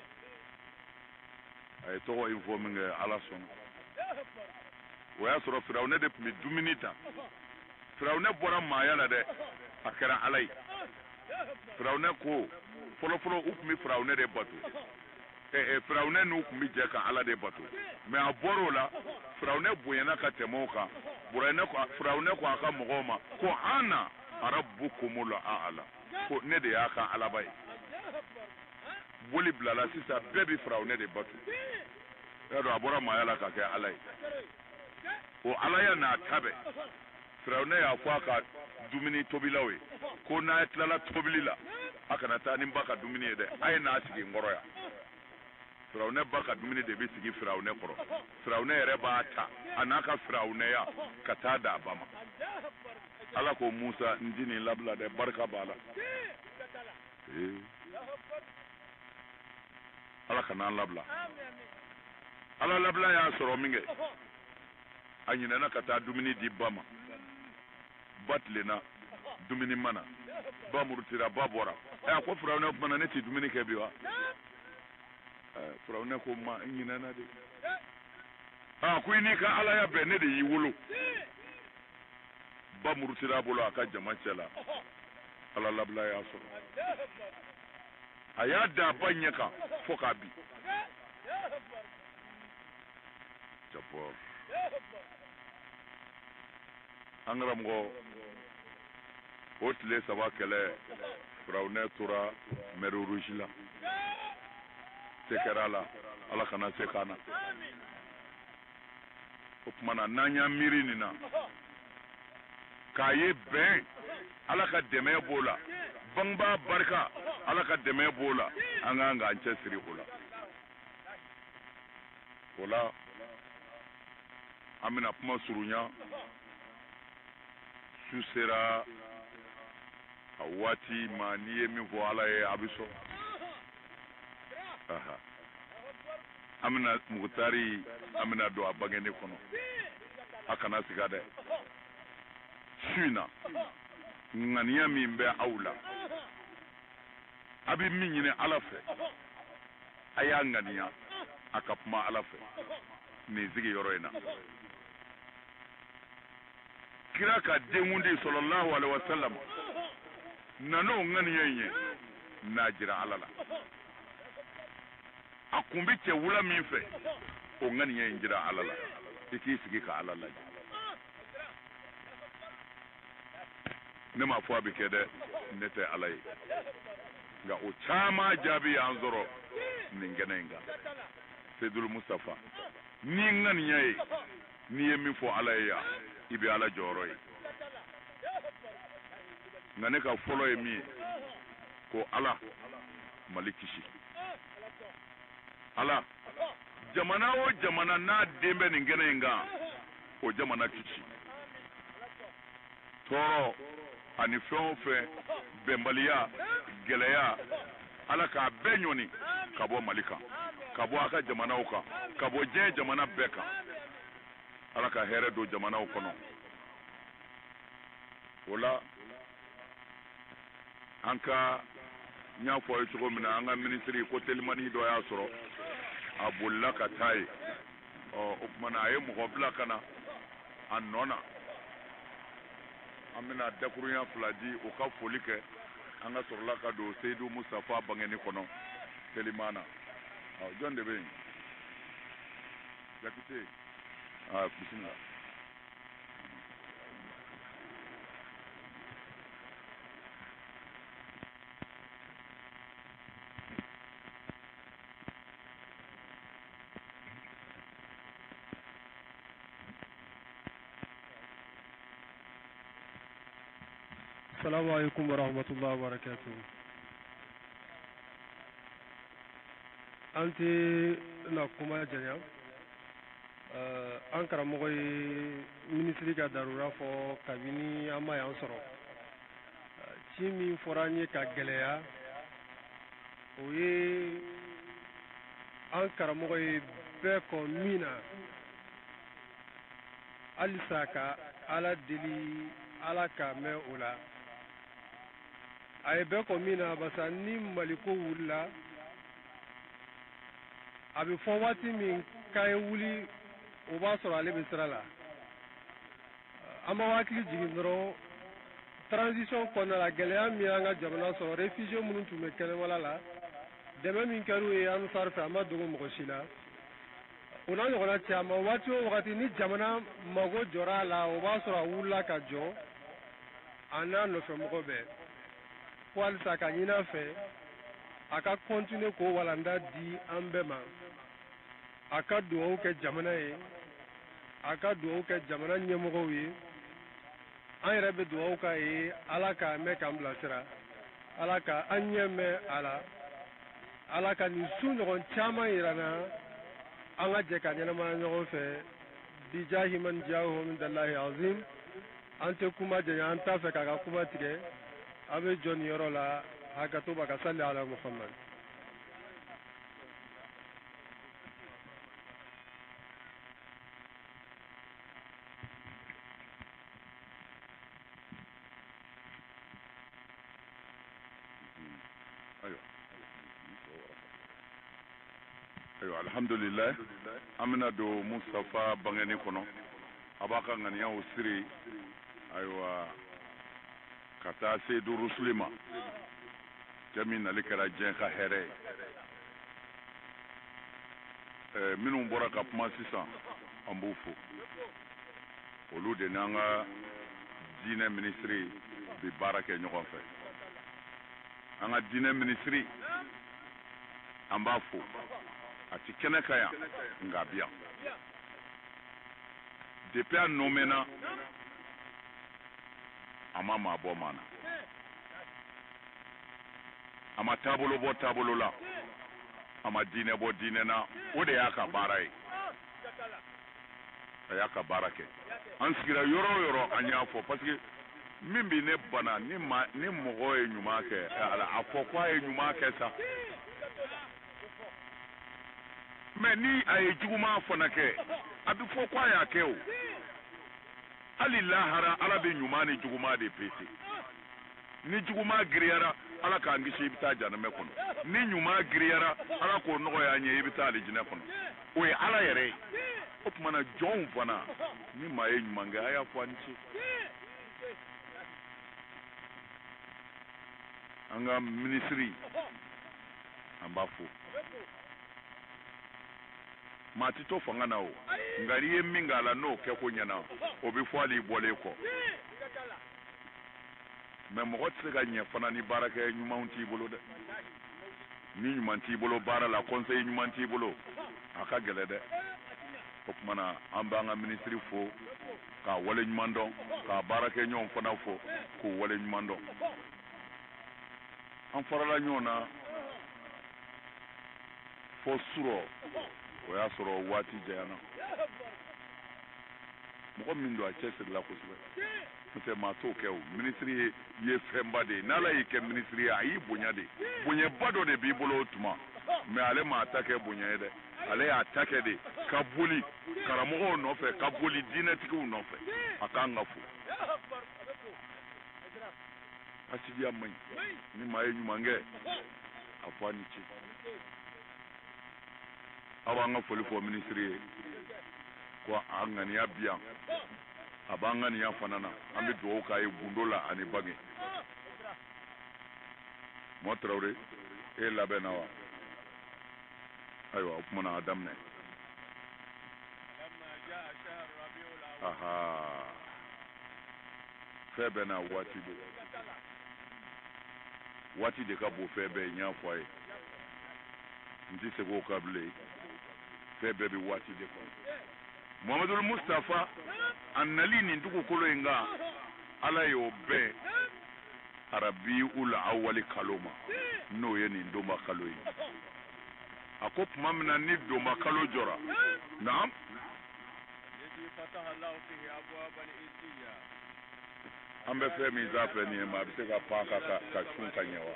a ye tɔgɔ in fɔ min kɛ ala sɔnna o y'a sɔrɔ firawunɛ de tun bɛ dumuni ta firawunɛ bɔra maaya la dɛ a kɛra ala ye firawunɛ ko fɔlɔfɔlɔ u tun bɛ firawunɛ de bato firawunɛ n'u tun bɛ jɛ ka ala de bato mɛ a bɔr'o la firawunɛ bonyana ka tɛmɛ o kan firawunɛ ko a ka mɔgɔw ma ko ana arabukumul a'la ko ne de y'a ka alaba ye boli bilala sisan bɛɛ bɛ firawunɛ de bato y'a dɔn a bɔra maaya la ka kɛ ala ye o alaya na tabe firawuna ya kwa ka dumuni tobilawe ko na tlala tobilila aka na ta nin baka dumuni de ai na sigi ngoro ya firawuna baka dumuni de be sigi firawuna koro firawuna yɛrɛ b'a ta anaka firawuna ya ka taa da bama ala ko Musa ndini labla de barka bala ala kana labla ala labla ya sɔrɔ min kɛ a ɲinɛna ka taa dumuni di ba ma ba tilenna dumuni mana ba murutira ba bɔra a ko firawuna kumana ne ti dumuni kɛ bi wa firawuna ko ma n ɲinɛna de ko i n'i ka ala ya bɛn ne de y'i wolo ba murutira a bolo a ka jama cɛ la ala labla y'a sɔrɔ a y'a da ba ɲɛ kan fo k'a bi jabɔ an karamɔgɔ o tile 3 kɛlɛ firawuna tora mer rouge la se kɛra la ala kana se kana o kumana n'an y'an miiri nin na k'a ye bɛn ala ka dɛmɛ b'o la bangebaa barika ala ka dɛmɛ b'o la an k'an k'an cɛsiri o la o la an bɛna kuma surunya su sera a waati ma n'i ye min fɔ ala ye a bɛ sɔn an bɛna mugutari an bɛna don a bangeni kɔnɔ a kana siga dɛ su in na ŋaniya min bɛ aw la a bɛ min ɲini ala fɛ a y'a ŋaniya a ka kuma ala fɛ nin sigiyɔrɔ in na kira ka denkundi sallallahu alaihi wasallam nan'o ŋaniya in ye n'a jira ala la a kun bɛ cɛ wula min fɛ o ŋaniya in jira ala la i k'i sigi ka ala lajɛ ne ma fɔ a bɛ kɛ dɛ ne tɛ ala ye nka o caman jaabi y'an sɔrɔ nin kɛnɛ in kan Seydul Mustafa ni ŋaniya ye n'i ye min fɔ ala ye yan i bɛ ala jɔyɔrɔ ye nka ne ka fɔlɔ ye min ye ko ala Mali kisi ala jamana o jamana n'a den bɛ nin kɛnɛ in kan o jamana kisi tɔɔrɔ ani fɛn o fɛn bɛnbaliya gɛlɛya ala k'a bɛɛ ɲɔni ka bɔ Mali kan ka bɔ a ka jamanaw kan ka bɔ diɲɛ jamana bɛɛ kan ala ka hɛrɛ don jamanaw kɔnɔ o la an ka n y'a fɔ a ye cogo min na an ka minisiri ko telimani dɔ y'a sɔrɔ a bolila ka taa ye o kumana a ye mɔgɔ bila ka na a nɔ na an bɛna dakurunya 2 di o ka foli kɛ an ka sɔrɔla ka don Seydou Mustafa bangeni kɔnɔ telimana jɔn de bɛ yen jakite bisimila Assalamu alaikum wa rahmatullahi wa barakatuh. An tɛ na kuma janya an karamɔgɔ ye minisiri ka darura fɔ kabini an ma yan sɔrɔ ci min fɔra an ye ka gɛlɛya o ye an karamɔgɔ ye bɛɛ kɔ min na halisa ka ala deli ala ka mɛn o la a ye bɛɛ kɔ min na basa ni maliko wulila a bɛ fɔ waati min k'a ye wuli o b'a sɔrɔ ale bɛ sira la an b'a hakili jigin dɔrɔn transition kɔnɔna la gɛlɛya min y'an ka jamana sɔrɔ réfugié minnu tun bɛ kɛnɛmala la dɛmɛ min kɛr'u ye ansar fɛ a ma dogo mɔgɔ si la o n'a ɲɔgɔnna caman waati o wagati ni jamana mago jɔra a la o b'a sɔrɔ a wulila ka jɔ a n'a nɔfɛmɔgɔ bɛɛ ko halisa ka ɲini a fɛ a ka continuer k'o walanda di an bɛɛ ma a ka dugawu kɛ jamana ye a ka duwawu kɛ jamana ɲɛmɔgɔw ye an yɛrɛ bɛ duwawu k'a ye ala k'a mɛn k'an bilasira ala ka an ɲɛ mɛn a la ala ka nin su ɲɔgɔn caman yira na an ka jɛ ka ɲɛnamaya ɲɔgɔn fɛ bijahi man jaahu min dallahi azim an tɛ kuma janya an t'a fɛ k'a ka kuma tigɛ an bɛ jɔ nin yɔrɔ la hakɛto ba ka salli ala muhammad ayiwa alhamdulillah an bɛna don mustafa bangeni kɔnɔ a b'a ka ŋaniyaw siri ayiwa ka taa se durusuli ma cɛ min nali kɛra diɲɛ ka hɛrɛ ye minnu bɔra ka kuma sisan an b'u fo olu de n'an ka diinɛ minisiri bi baara kɛ ɲɔgɔn fɛ an ka diinɛ minisiri an b'a fo a ti kɛnɛ ka yan nka a bi yan depuis a nommena a ma maa bɔ maa na a ma taabolo bɔ taabolo la a ma diinɛ bɔ diinɛ na o de y'a ka baara ye a y'a ka baara kɛ an sigira yɔrɔ o yɔrɔ an y'a fɔ parce que min bi ne bana ni mɔgɔ ye ɲuman kɛ a fɔ k'a ye ɲuman kɛ sa mais ni a ye juguman fana kɛ a bɛ fɔ k'a y'a kɛ o hali lahara ala bɛ ɲuman ni juguman de pese ni juguman giriyara ala k'an kisi i bɛ taa janɛmɛ kɔnɔ ni ɲuman giriyara ala k'o nɔgɔya an ye i bɛ taa alijinɛ kɔnɔ o ye ala yɛrɛ ye o tuma na jɔnw fana ni maa ye ɲuman kɛ a y'a fɔ a ni ce an ka minisiri an b'a fo maa ti to fanga na o nka n'i ye min k'a la n'o kɛ ko ɲɛna o bɛ fɔ hali i bɔlen kɔ mɛ mɔgɔ tɛ se ka ɲɛ fana ni baarakɛ ɲumanw t'i bolo dɛ ni ɲuman t'i bolo baara la conseil ɲuman t'i bolo a ka gɛlɛ dɛ o tuma na an b'an ka minisiri fo k'a wale ɲuman dɔn k'a baarakɛ ɲɔgɔn fana fo k'o wale ɲuman dɔn an farala ɲɔgɔn na fo surɔ o y'a sɔrɔ waati janyana mɔgɔ min don a cɛsirila kosɛbɛ n'o tɛ maa t'o kɛ o minisiri ye fɛnba de ye n'ala y'i kɛ minisiri ye a y'i bonya de bonyaba dɔ de b'i bolo o tuma mɛ ale m'a ta kɛ bonya ye dɛ ale y'a ta kɛ de ka boli karamɔgɔw nɔfɛ ka boli diinɛtigiw nɔfɛ a k'an ka fo hasidiya man ɲi ni maa ye ɲuman kɛ a fɔ a ni ce aw b'an ka foli fɔ minisiri ye ko a ŋaniya bi yan a b'an ŋaniya fana na an bɛ dugawu k'a ye gundo la ani bange mɔ tarawele e labɛn na wa ayiwa o tuma na a daminɛ fɛn bɛɛ n'a waati do waati de ka bon fɛn bɛɛ ye n y'a fɔ a ye n tɛ segin o kan bilen fɛn bɛɛ bɛ waati de kɔnɔ muhamadu mustafa a nali nin dugukolo in kan ala y'o bɛn arabiul awwali kalo ma n'o ye nin donba kalo ye a ko tuma min na ni donba kalo jɔra naam an bɛ fɛn min sanfɛ nin ye maa bɛ se ka pan ka sun ka ɲɛ wa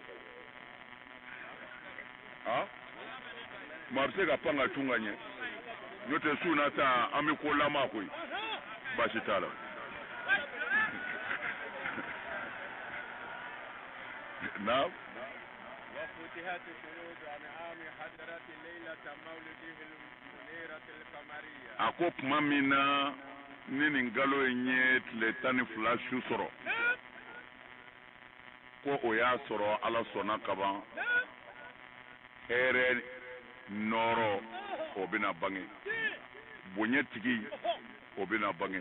maa bɛ se ka pan ka sun ka ɲɛ n'o tɛ su na tan an bɛ ko lama koyi baasi t'a la naam a ko tuma min na ni nin nkalon in ye tile 12 su sɔrɔ ko o y'a sɔrɔ ala sɔnna kaban hɛrɛ nɔɔrɔ o bɛna bange bonyatigi o bɛna bange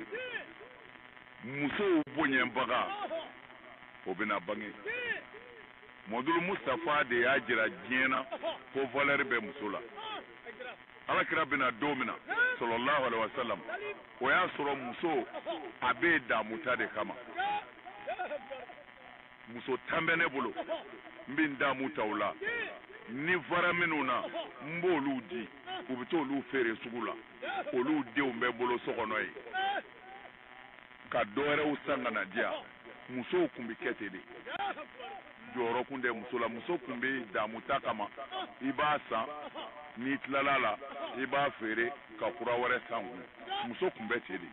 musow bonyabaga o bɛna bange mɔdulu mustafa de y'a jira diɲɛ na ko valeur bɛ muso la alakira bɛna don min na sallallahu alaihi wasallam o y'a sɔrɔ muso a bɛ damuta de kama muso tan bɛ ne bolo n bɛ n damu ta o la ni fara minnu na n b'olu di u bɛ t'olu feere sugu la olu denw bɛ bolo so kɔnɔ ye ka dɔwɛrɛw san ka na di yan musow kun bɛ kɛ ten de jɔyɔrɔ kun tɛ muso la muso kun bɛ damuta kama i b'a san n'i tilala la i b'a feere ka kura wɛrɛ san kun muso kun bɛ ten de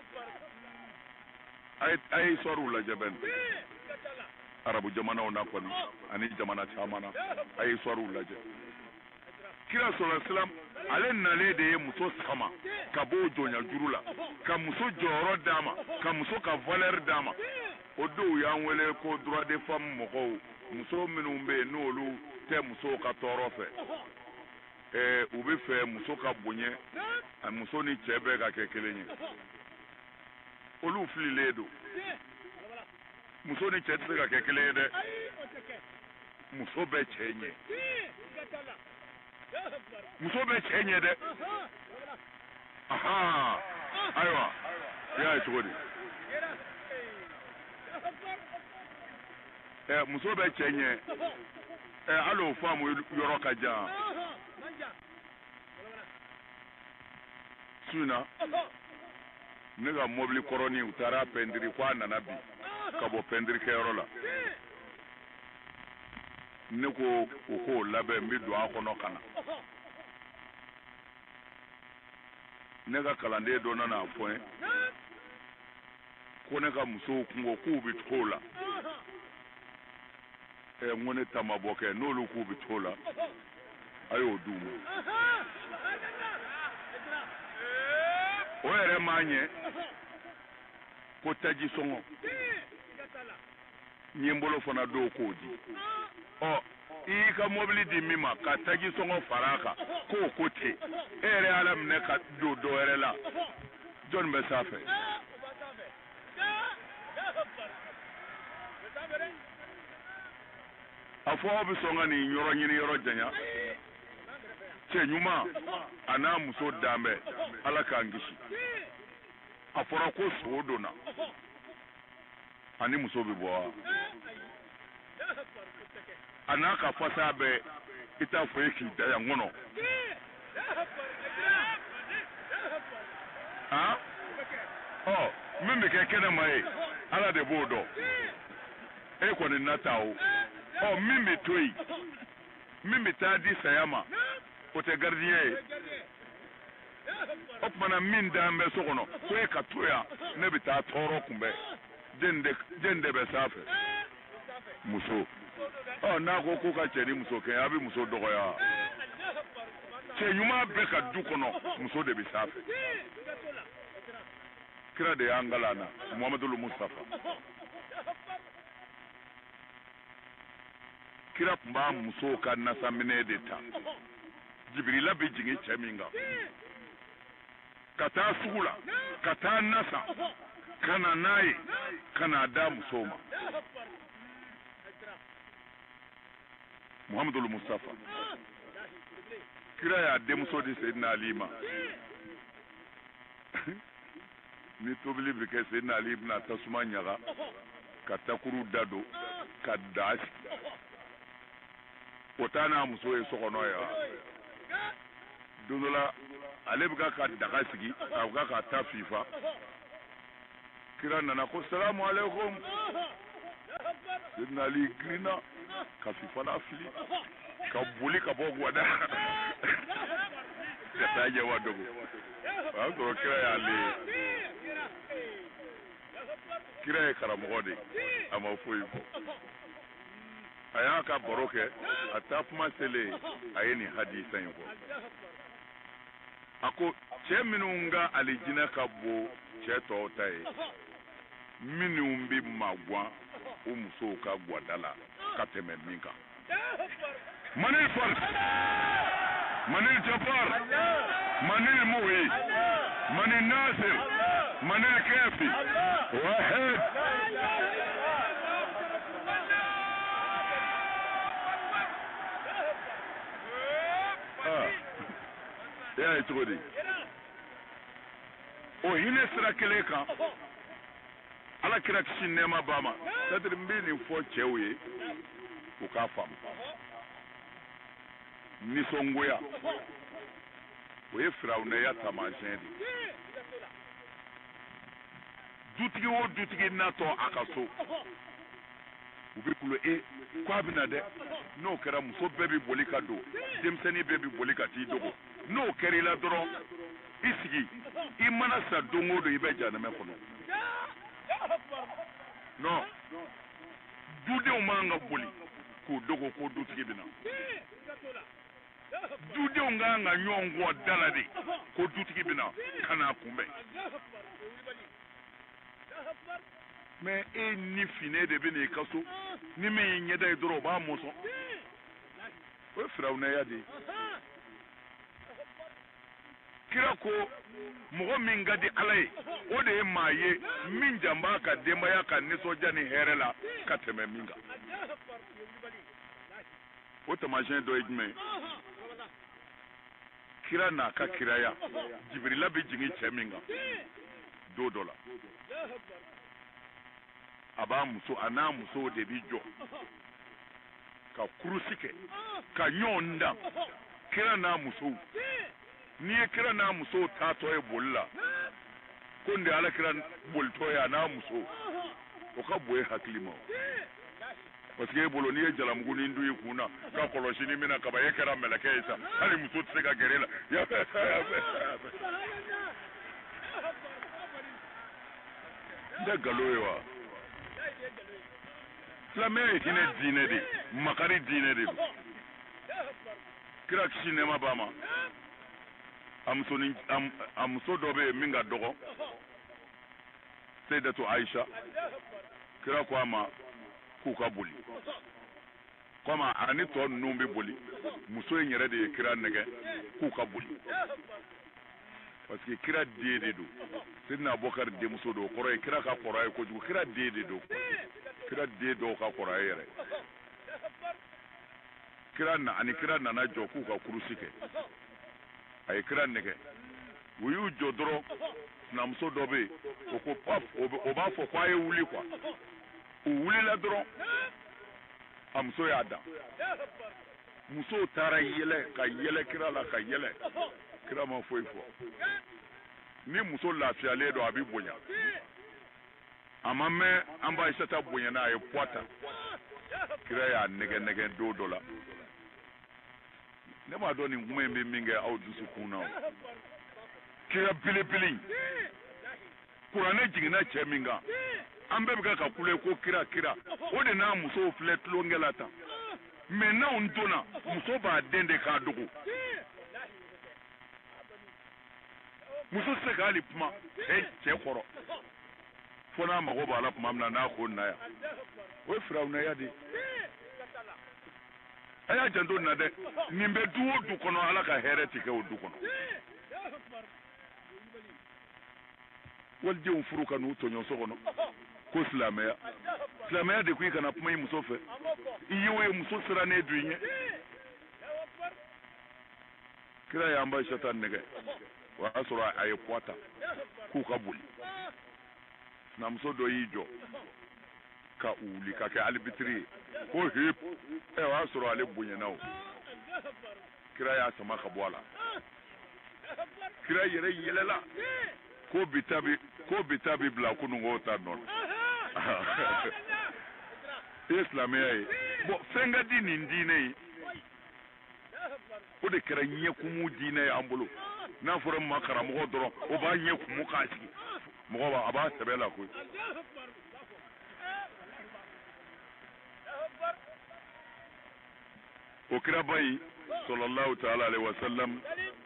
a ye histoire lajɛ bɛ arabu jamanaw na kɔni ani jamana caman na a ye histoire lajɛ kira sɔrɔ silam ale nalen de ye muso sama ka bɔ jɔnya juru la ka muso jɔyɔrɔ d'a ma ka muso ka valeur d'a ma o dɔw y'an wele ko droit des femmes mɔgɔw muso minnu bɛ yen n'olu tɛ musow ka tɔɔrɔ fɛ u bɛ fɛ muso ka bonya a muso ni cɛ bɛɛ ka kɛ kelen ye olu fililen don muso ni cɛ tɛ se ka kɛ kelen ye dɛ muso bɛ cɛ ɲɛ muso bɛ cɛ ɲɛ dɛ ahan ayiwa i y'a ye cogo di muso bɛ cɛ ɲɛ hali o faamu yɔrɔ ka jan su in na ne ka mobili kɔrɔnin u taara pɛntiri ko a nana bi ka bɔ pɛntiri kɛyɔrɔ la ne ko u k'o labɛn n bɛ don a kɔnɔ ka na ne ka kalanden dɔ nana fɔ n ye ko ne ka musow kungo k'u bɛ t'o la n ko ne ta ma bɔ kɛ n'olu k'u bɛ t'o la a y'o d'u ma o yɛrɛ m'a ɲɛ ko taji sɔngɔ n ye n bolo fana dɔw k'o di ɔ i y'i ka mobili di min ma ka taji sɔngɔ fara a kan k'o ko ten e yɛrɛ y'a laminɛ ka don dɔ wɛrɛ la jɔnni bɛ sanfɛ a fɔ aw bɛ sɔn ka nin yɔrɔ ɲini yɔrɔ janya cɛ ɲuman a n'a muso dan bɛ ala k'an kisi a fɔra ko sogo donna ani muso bɛ bɔ wa a n'a ka fasa bɛɛ i t'a fɔ e k'i da yan kɔnɔ min bɛ kɛ kɛnɛma ye ala de b'o dɔn e kɔni na ta o min bɛ to yen min bɛ taa di saya ma o tɛ gardien ye o tumana min dan bɛ so kɔnɔ ko e ka to yan ne bɛ taa tɔɔrɔ kunbɛn jɛn de bɛ sanfɛ muso n'a ko k'o ka cɛ ni muso kɛ a bɛ muso dɔgɔya cɛ ɲuman bɛɛ ka du kɔnɔ muso de bɛ sanfɛ kira de y'an kalan na muhamadu mustafa kira tun b'a musow ka nasaminɛ de ta jibirila bɛ jigin cɛ min kan ka taa sugu la ka taa nasa ka na n'a ye ka n'a da musow ma muhamadu mustafa kira y'a denmuso di Seydina Ali ma ni tobili bɛ kɛ Seydina Ali bɛna tasuma ɲaga ka takuru da don ka da sigi o t'a n'a muso ye so kɔnɔ ye wa don dɔ la ale bɛ ka daga sigi a bɛ ka ta fifa kira nana ko salamu alaikum Seydina Ali girinna ka fifa la fili ka boli ka bɔ gwada ka taa ɲɛ wa dogo o y'a sɔrɔ kira y'ale kira ye karamɔgɔ de a ma foyi fɔ a y'a ka baro kɛ a taa kuma selen a ye nin hadisa in fɔ a ko cɛ minnu ka alijinɛ ka bon cɛ tɔw ta ye minnu bɛ magwan o musow ka gwada la ka tɛmɛ min kan manil fard manil jabbar manil muhi manil nasir manil kafi wahid ya yi cogo di o hinɛ sira kelen kan ala kira kisi nɛɛma ba ma c'est-à-dire n bɛ nin fɔ cɛw ye u k'a faamu nisɔngoya o ye firawunɛya taamasiyɛn de dutigi o dutigi natɔ a ka so u bɛ kulo k'a bɛna dɛ n'o kɛra muso bɛɛ bɛ boli ka don denmisɛnnin bɛɛ bɛ boli ka t'i dogo n'o kɛra i la dɔrɔn i sigi i mana sa don o don i bɛ jahanɛmɛ kɔnɔ non dudenw man ka boli k'u dogo ko dutigi bɛ na dudenw kan ka ɲɔgɔn kɔ da la de ko dutigi bɛ na ka n'a kunbɛn mais e ni fine de bɛ n'i ka so ni min y'i ɲɛda ye dɔrɔn o b'a mɔsɔn o ye firawunɛya de ye kira ko mɔgɔ min ka di ala ye o de ye maa ye min janb'a ka denbaya ka nisɔndiya ni hɛrɛ la ka tɛmɛ min kan o taamasiyɛn dɔ ye jumɛn kira n'a ka kiraya jibirila bɛ jigin cɛ min kan don dɔ la a n'a muso de bi jɔ ka kurusi kɛ ka ɲɔgɔn dan kira n'a musow n'i ye kira n'a musow taatɔ ye boli la ko nin de ala kira bolitɔ ye a n'a muso o ka bon e hakili ma parce que e bolo n'i ye jalamugu ni ndu i kun na ka kɔlɔsi ni mina kaba e kɛra mɛlɛkɛ ye sa hali muso tɛ se ka gɛrɛ la n tɛ nkalon ye wa silamɛya ye hinɛ diinɛ de makari diinɛ de don kira kisi nɛɛma b'a ma a muso dɔ bɛ yen min ka dɔgɔ Sayyidatu Aisha kira ko a ma k'u ka boli kɔma a ni tɔ ninnu bɛ boli muso in yɛrɛ de ye kira nɛgɛ k'u ka boli parce que kira den de don Sayyidina Abubakar denmuso don o kɔrɔ ye kira ka kɔrɔ ye kojugu kira den de don kira den dɔw ka kɔrɔ ye yɛrɛ kira nana jɔ k'u ka kurusi kɛ a ye kira nɛgɛ u y'u jɔ dɔrɔn sinamuso dɔ bɛ yen o ko paf o b'a fɔ k'a ye wuli quoi u wulila dɔrɔn a muso y'a dan musow taara yɛlɛ ka yɛlɛ kira la ka yɛlɛ kira ma foyi fɔ ni muso lafiyalen don a bɛ bonya a ma mɛn an b'a Aisata bonyana a ye poids ta kira y'a nɛgɛ don dɔ la ne m'a dɔn nin kuma in bɛ min kɛ aw dusukun na o kira belebele kuranɛ jiginna cɛ min kan an bɛɛ bɛ ka kule ko kira o de n'a musow filɛ tulonkɛ la tan mais n'anw donna muso b'a den de k'a dogo muso tɛ se ka hali kuma cɛ kɔrɔ fo n'a mago b'a la tuma min na n'a ko na yan o ye firawunɛya de ye a y'a janto nin na dɛ nin bɛ du o du kɔnɔ ala ka hɛrɛ tɛ kɛ o du kɔnɔ walidenw furu ka n'u tɔɲɔ so kɔnɔ ko silamɛya de ko i kana kuma i muso fɛ i ye o ye muso sirannen don i ɲɛ kira y'an ba Aisata nɛgɛ o y'a sɔrɔ a ye poids ta k'u ka boli sinamuso dɔ y'i jɔ ka wuli ka kɛ alibitiri ye ko hip o y'a sɔrɔ ale bonyana o kira y'a sama ka bɔ a la kira yɛrɛ yɛlɛla ko bi ta bi bila kununko ta nɔ e ye silamɛya ye bon fɛn ka di nin diinɛ ye o de kɛra ɲɛkumu diinɛ ye an bolo n'a fɔra ma karamɔgɔ dɔrɔn o b'a ɲɛkumu k'a sigi mɔgɔ a b'a sɛbɛ la koyi o kiraba in sallallahu ta'ala alaihi wa sallam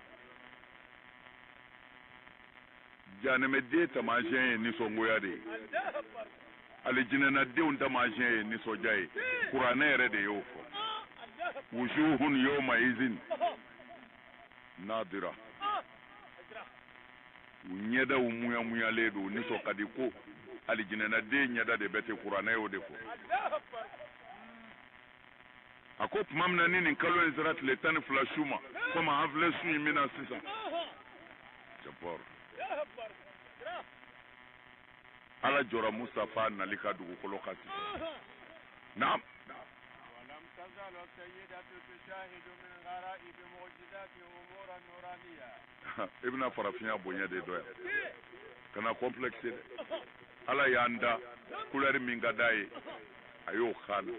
janɛmɛden taamasiyɛn ye nisɔngoya de ye alijinɛnadenw taamasiyɛn ye nisɔndiya ye kuranɛ yɛrɛ de y'o fɔ wujuhun yawma izin nadira u ɲɛdaw muɲamuɲalen don nisɔn ka di ko alijinɛnaden ɲɛda de bɛ ten kuranɛ y'o de fɔ a ko tuma min na ni nin kalo in sera tile 12 su ma komi an filɛ su in min na sisan ala jɔra mustafa nali ka dugukolo kan naam ولم تزل السيدة تشاهد من غرائب معجزات أمورا نورانية i bɛna farafinya bonya de dɔ yan kana complexe dɛ ala y'an da couleur min ka d'a ye a y'o khana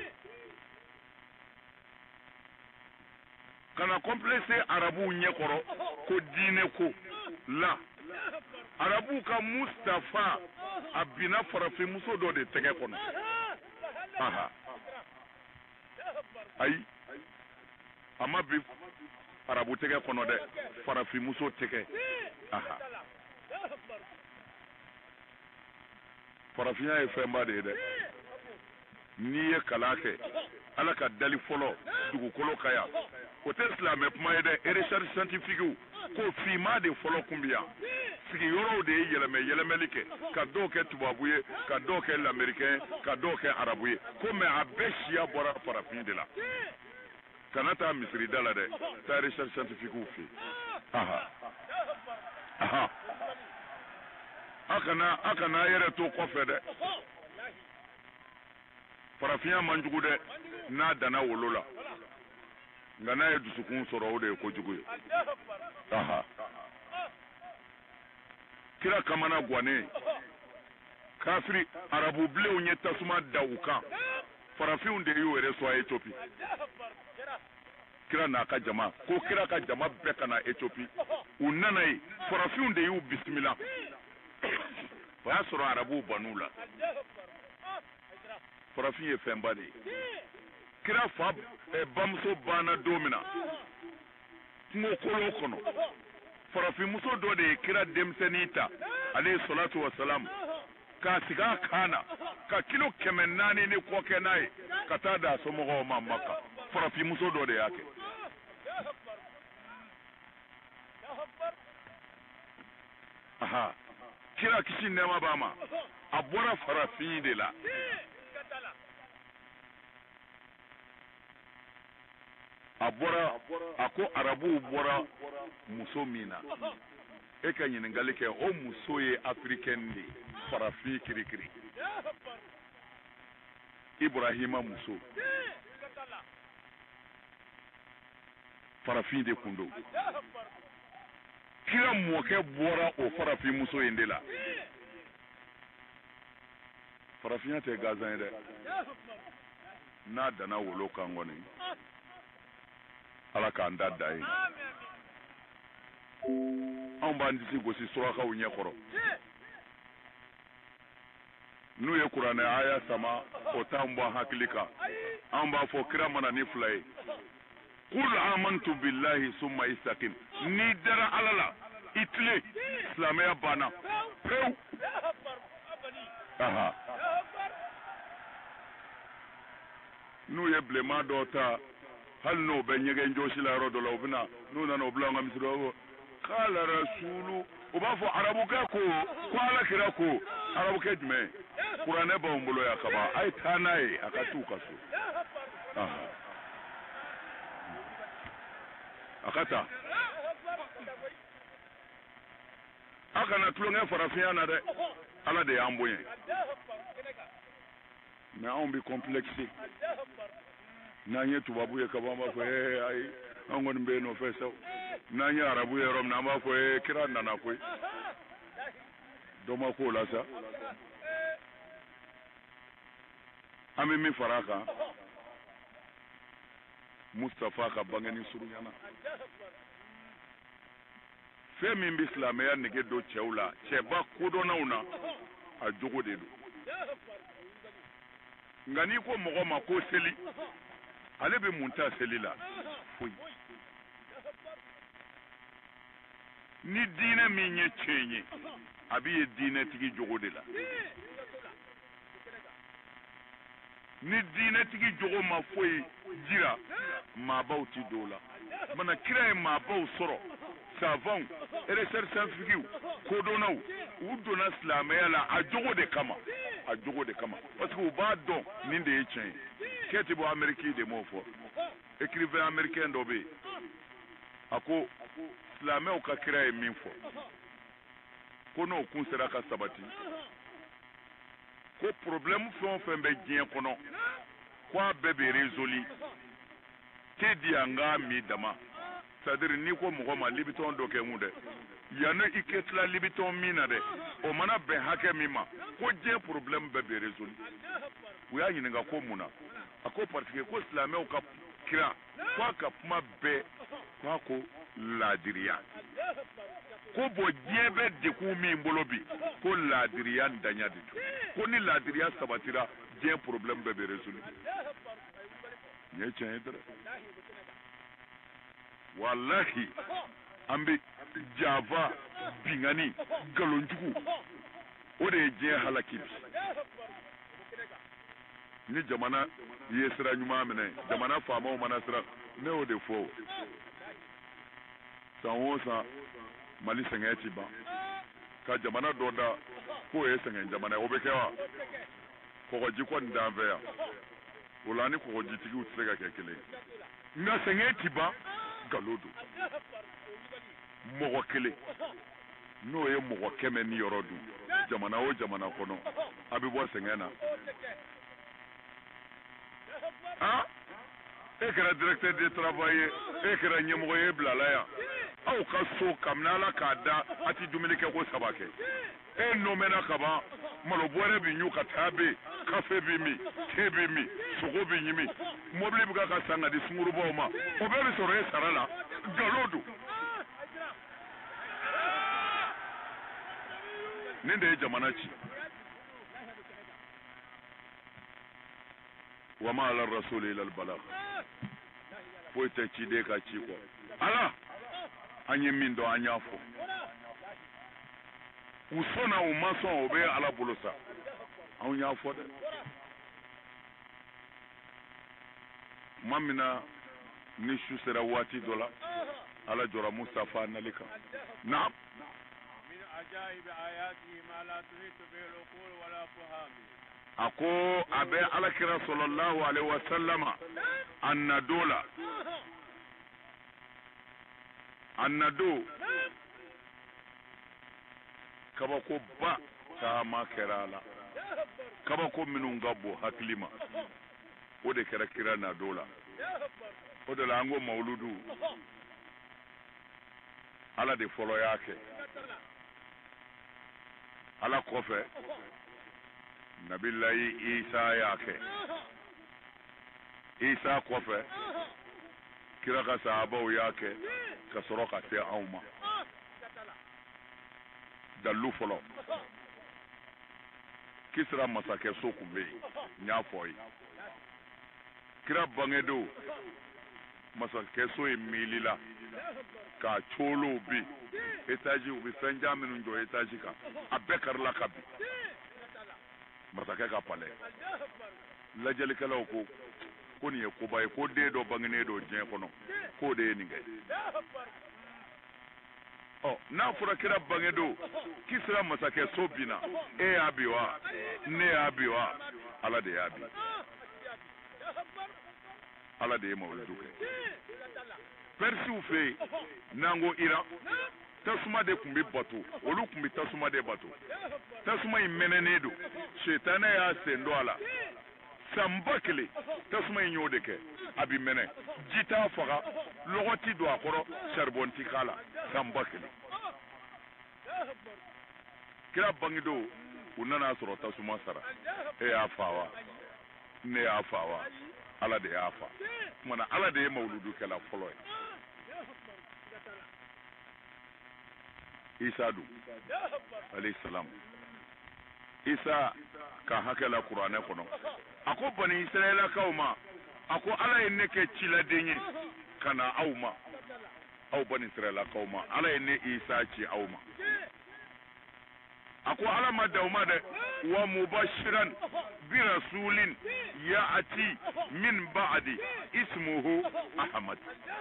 kana complexe arabu ɲɛkɔrɔ ko diinɛ ko la arabu ka mustafa a bina farafinmuso dɔ de tɛgɛ kɔnɔ aha ayi a ma bi arabu tɛgɛ kɔnɔ dɛ farafinmuso tɛgɛ aha farafinya ye fɛnba de ye dɛ n'i ye kalan kɛ ala ka dali fɔlɔ dugukolo ka yan o tɛ silamɛ kuma ye dɛ recherche scientifique ko finma de fɔlɔ kun bi yan sigiyɔrɔw de ye yɛlɛmɛli kɛ ka dɔw kɛ tubabu ye ka dɔw kɛ lamɛrikɛn ka dɔw kɛ arabu ye ko mɛ a bɛɛ siya bɔra farafin de la kana taa misiri da la dɛ taa recherche scientifique fɛ aha aha a kana yɛrɛ to kɔfɛ dɛ farafinya man jugu dɛ n'a danna wolo la nka n'a ye dusukun sɔrɔ o de ye kojugu ye aha kira kamana gannen kafiri arabu bilenw ye tasuma da u kan farafinw de y'u yɛrɛ sɔn Éthiopie kira n'a ka jama ko kira ka jama bɛɛ ka na Éthiopie u nana ye farafinw de y'u bisimila o y'a sɔrɔ arabuw ban'u la farafin ye fɛnba de ye kira fa bamuso banna don min na kungo kolon kɔnɔ farafinmuso dɔ de ye kira denmisɛnnin ta ale salatu wa salam k'a sigi a kan na ka kilo 400 ni kɔ kɛ n'a ye ka taa d'a somɔgɔw ma Maka farafinmuso dɔ de y'a kɛ aha kira kisi nɛɛma b'a ma a bɔra farafin de la a ko arabuw bɔra muso min na e ka ɲininkali kɛ o muso ye africaine de farafin kirikiri Ibrahima muso farafin de kun don kira mɔkɛ bɔra o farafin muso in de la farafinya tɛ gazan ye dɛ n'a danna wolo kan kɔni ala k'an da da ye anw b'an disi gosi surakaw ɲɛkɔrɔ n'u ye kuranɛ aya sama o t'an bɔ hakili kan anw b'a fɔ kira mana ni fila ye qul amantu billahi summa istaqim ni dara ala la i tile silamɛya banna pewu aha n'u ye bilenman dɔw ta hali n'o bɛ ɲɛgɛn jɔsi la yɔrɔ dɔ la u bɛna n'u nana o bila an ka misiri la k'ala rasulu u b'a fɔ arabukɛ ko ala kira ko arabukɛ jumɛn kuranɛ b'anw bolo yan kaban a ye taa n'a ye a ka t'u ka so a ka taa a kana tulonkɛ farafinya na dɛ ala de y'an bonya mɛ anw bɛ complexe n'an ye tubabu ye kaban an b'a fɔ ayi an kɔni bɛ yen nɔfɛ saw n'an ye arabu ye yɔrɔ min na an b'a fɔ kira nana koyi dɔ ma k'o la sa an bɛ min fara a kan Mustafa ka bangeni surunyana fɛn min bɛ silamɛya nege don cɛw la cɛba kodɔnnaw na a jogo de don nka n'i ko mɔgɔ ma ko seli ale bɛ mun ta seli la foyi ni diinɛ min ye tiɲɛ ye a bɛ ye diinɛtigi jogo de la ni diinɛtigi jogo ma foyi jira maabaw ti don o la mana kira ye maabaw sɔrɔ savants recherche scientifique kodɔnnaw u donna silamɛya la a jogo de kama parce que u b'a dɔn nin de ye tiɲɛ ye kɛ ti bɔ Amérique de m'o fɔ écrivain américain dɔ bɛ yen a ko silamɛw ka kira ye min fɔ ko n'o kun sera ka sabati ko problème fɛn o fɛn bɛ diɲɛ kɔnɔ ko a bɛɛ bɛ résolu te di an ka mi dama c'est-à-dire ni ko mɔgɔ ma libiton dɔ kɛ n kun dɛ yanni i kɛ tila libiton min na dɛ o mana bɛn hakɛ min ma ko diɲɛ problème bɛɛ bɛ résolu u y'a ɲininka ko mun na a ko parce que ko silamɛw ka kira ko a ka kuma bɛɛ ko a ko laadiriya ko bɔn diɲɛ bɛ dekun min bolo bi ko laadiriya ntanya de don ko ni laadiriya sabatira diɲɛ problème bɛɛ bɛ résolu nin ye tiɲɛ ye dɛ walahi an bɛ java bingani galonjugu o de ye diɲɛ halaki bi ni jamana ye sira ɲuman minɛ jamana faamaw mana sira ne y'o de fɔ san o san mali sɛgɛn ti ban ka jamana dɔ da k'o ye sɛgɛn jamana ye o bɛ kɛ wa kɔgɔji kɔni d'an fɛ yan o la ni kɔgɔjitigiw tɛ se ka kɛ kelen nka sɛgɛn ti ban nkalon don mɔgɔ kelen n'o ye mɔgɔ 100 ni yɔrɔ dun jamana o jamana kɔnɔ a bɛ bɔ sɛgɛn na e kɛra directeur de travail ye e kɛra ɲɛmɔgɔ ye bilala yan aw ka so kabini ala k'a da a ti dumuni kɛ ko 3 kɛ e nɔmɛna ka ban malobɔrɛ bi ɲu ka taa be kafe bi min te bi min sogo bi ɲimi mobili bɛ ka san ka di sungurubaw ma o bɛɛ bɛ sɔrɔ e sara la nkalon don nin de ye jamana ci wama ala rasuli ila albalag foyi tɛ ciden ka ci kɔ ala an ye min dɔn an y'a fɔ u sɔnna u ma sɔn o bɛ ala bolo sa anw y'a fɔ dɛ tuma min na ni su sera waati dɔ la ala jɔra mustafa nali kan naam a ko a bɛ alakira sallallahu alaihi wa sallama a nado la a nado kabako ba caman kɛra a la kabako minnu ka bon hakili ma o de kɛra kira nado la o de la an ko mawuludu ala de fɔlɔ y'a kɛ ala kɔfɛ nabilayi isa y'a kɛ isa kɔfɛ kira ka sahabaw y'a kɛ ka sɔrɔ ka se anw ma dalu fɔlɔ kisira masakɛso kun bɛ yen n y'a fɔ ye kira bangedon masakɛso ye miilila ka coolow bin etaji u bɛ fɛnjan minnu jɔ etaji kan a bɛɛ karila ka bin masakɛ ka palɛ lajɛlikɛlaw ko nin ye koba ye ko den dɔ bangenen don diɲɛ kɔnɔ k'o de ye nin kɛ n'a fɔra kira bangedon kisira masakɛso binna e y'a bi wa ne y'a bi wa ala de y'a bi ala de ye mawuludu kɛ perisiw fɛ yen n'an ko iran tasuma de tun bɛ bato olu tun bɛ tasuma de bato tasuma in mɛnɛnen don setanɛ y'a sen don a la sanba kelen tasuma in y'o de kɛ a bɛ mɛnɛ ji t'a faga lɔgɔ ti don a kɔrɔ saribɔn ti k'a la sanba kelen kira bangedon u nana sɔrɔ tasuma sara e y'a fa wa ne y'a fa wa ala de y'a fa kumana ala de ye mawuludukɛla fɔlɔ ye isa dun alayhi salam isa ka hakɛ la kuranɛ kɔnɔ a ko bani israɛlakaw ma a ko ala ye ne kɛ ciladen ye ka na aw ma aw bani israɛlakaw ma ala ye ne isa ci aw ma a ko ala ma daw ma dɛ wa mubashiran bi rasulin ya'ati min ba'di ismuhu ahmad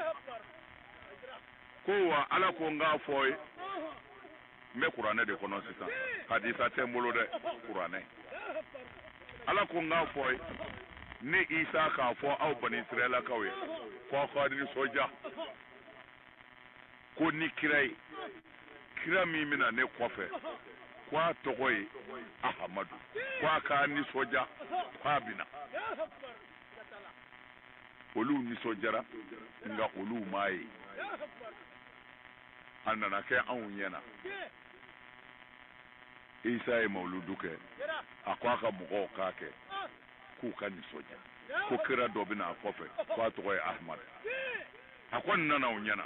ko wa ala ko n k'a fɔ ye n bɛ kuranɛ de kɔnɔ sisan hadisa tɛ n bolo dɛ kuranɛ ala ko n k'a fɔ ye ne isa k'a fɔ aw bani israɛlakaw ye ko aw ka nisɔndiya ko ni kira ye kira min mina ne kɔfɛ kwa tɔgɔ ye Ahamadu kwa ka nisɔndiya kwa bina olu nisɔndiyara nka olu m'a ye a nana kɛ anw ɲɛna Isa ye mawuludu kɛ a ko a ka mɔgɔw k'a kɛ k'u ka nisɔndiya ko kira dɔ bina a kɔfɛ k'a tɔgɔ ye Ahamadu a ko nin nana anw ɲɛna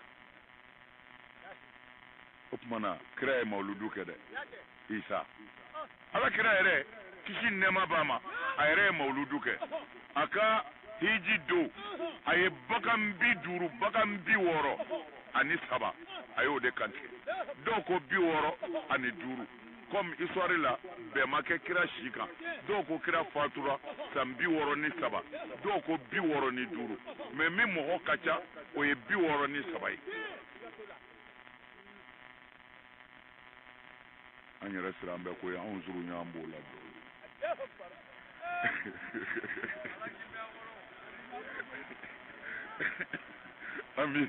o tumana kira ye mawuludu kɛ dɛ Isa ala kira yɛrɛ kisi nɛɛma b'a ma a yɛrɛ ye mawuludu kɛ a ka hiji do a ye bagan 50 bagan 60 ani 3 a y'o de kantigɛ dɔw ko 60 ani 5 comme histoire la bɛɛ ma kɛ kira si kan dɔw ko kira fatura san 63 dɔw ko 65 mais min mɔgɔ ka ca o ye 63 ye an yɛrɛ siran bɛ ko ye anw zuru ɲan b'o la amin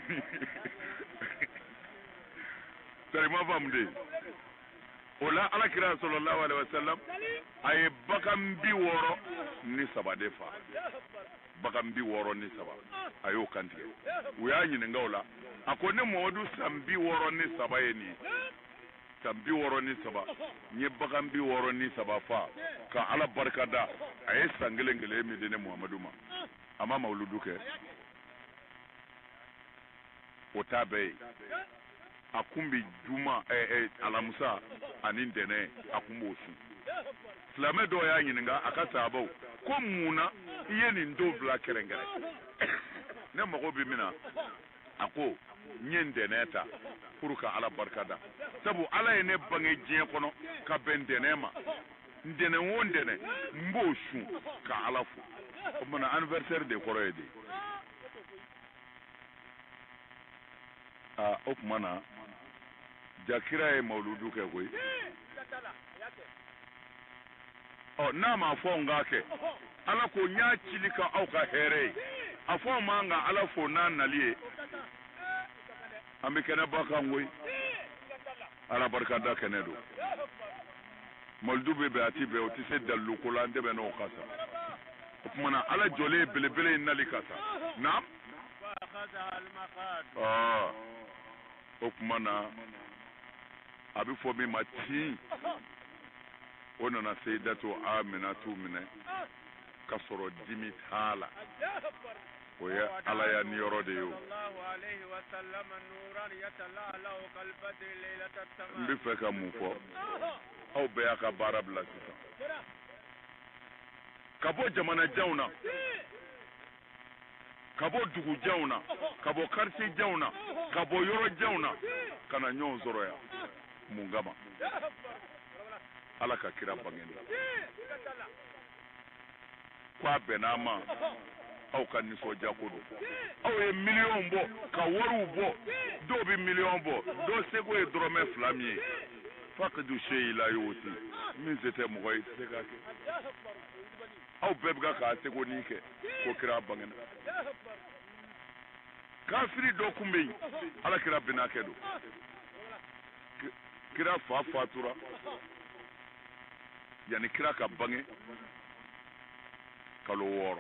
sarima famude o la alakira sallallahu alaihi wasallam a ye bagan 63 de fa bagan 63 a y'o kantigɛ u y'a ɲininka o la a ko ne Mamadu san 63 ye nin san 63 n ye bagan 63 fa ka ala barika da a ye san kelen min di ne Mamadu ma a ma mawuludu kɛ o t'a bɛɛ ye a kun bi juma alamusa ani ntɛnɛn a kun b'o sun silamɛ dɔw y'a ɲininka a ka sahabaw ko munna i ye nin don bila kɛrɛnkɛrɛn ne mago bɛ min na a ko n ye ntɛnɛn ta pour que ala barika da sabu ala ye ne bange diɲɛ kɔnɔ ka bɛn ntɛnɛn ma ntɛnɛn o ntɛnɛn n b'o sun ka ala fo o tumana anniversaire de kɔrɔ ye de o tumana jakira ye mawuludu kɛ koyi n'a ma fɔ n k'a kɛ ala ko n y'a cili ka aw ka hɛrɛ ye a fɔ man ka ala fo n'a nali ye an bɛ kɛnɛba kan koyi ala barika da kɛnɛ don mawuludu bɛ bɛn a ti bɛn o tɛ se dalilu ko la an tɛ bɛn n'o ka sa o tumana ala jɔlen belebele in nali ka sa na o tumana a bɛ fɔ min ma tin o nana Seyidatu Aminatu minɛ ka sɔrɔ dimi t'a la o ye ala ya niyɔrɔ de ye o n bɛ fɛ ka mun fɔ aw bɛɛ y'a ka baara bila sisan ka bɔ jamanajanw na ka bɔ dugujanw na ka bɔ quartierjanw na ka bɔ yɔrɔjanw na ka na ɲɔgɔn sɔrɔ yan mun kama ala ka kira bangenda k'a bɛn'a ma aw ka nisɔndiya ko don aw ye miliyɔn bɔ ka wariw bɔ dɔw bɛ miliyɔn bɔ dɔw seko ye dɔrɔmɛ 2 min ye f'a ka du se la y'o ti min se tɛ mɔgɔ ye se ka kɛ aw bɛɛ bɛ k'a seko ni kɛ ko kira bangenda kafiri dɔ kun bɛ yen ala kira bɛn'a kɛ don kira fa fatura yani kira ka bange kalo 6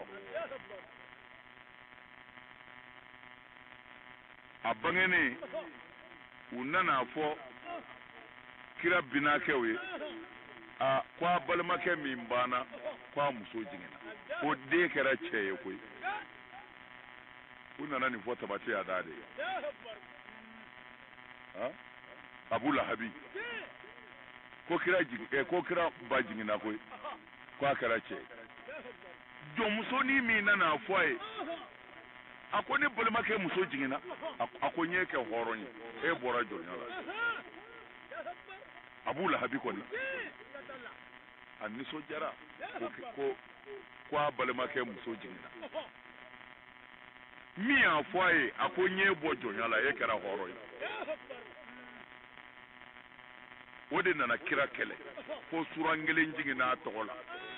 a bangenen u nana fɔ kira binakɛw ye ko a balimakɛ min banna ko a muso jiginna o den kɛra cɛ ye koyi u nana nin fɔ tabati a da de Abu Lahabi ko kira ba jiginna koyi ko a kɛra cɛ jɔnmusonin min nana fɔ a ye a ko ne balimakɛ muso jiginna a ko n ye kɛ hɔrɔn ye e bɔra jɔnya la Abu Lahabi kɔni a nisɔndiyara ko a balimakɛ muso jiginna min y'a fɔ a ye a ko n ye bɔ jɔnya la e kɛra hɔrɔn ye o de nana kira kɛlɛ fo suran kelen jiginna a tɔgɔ la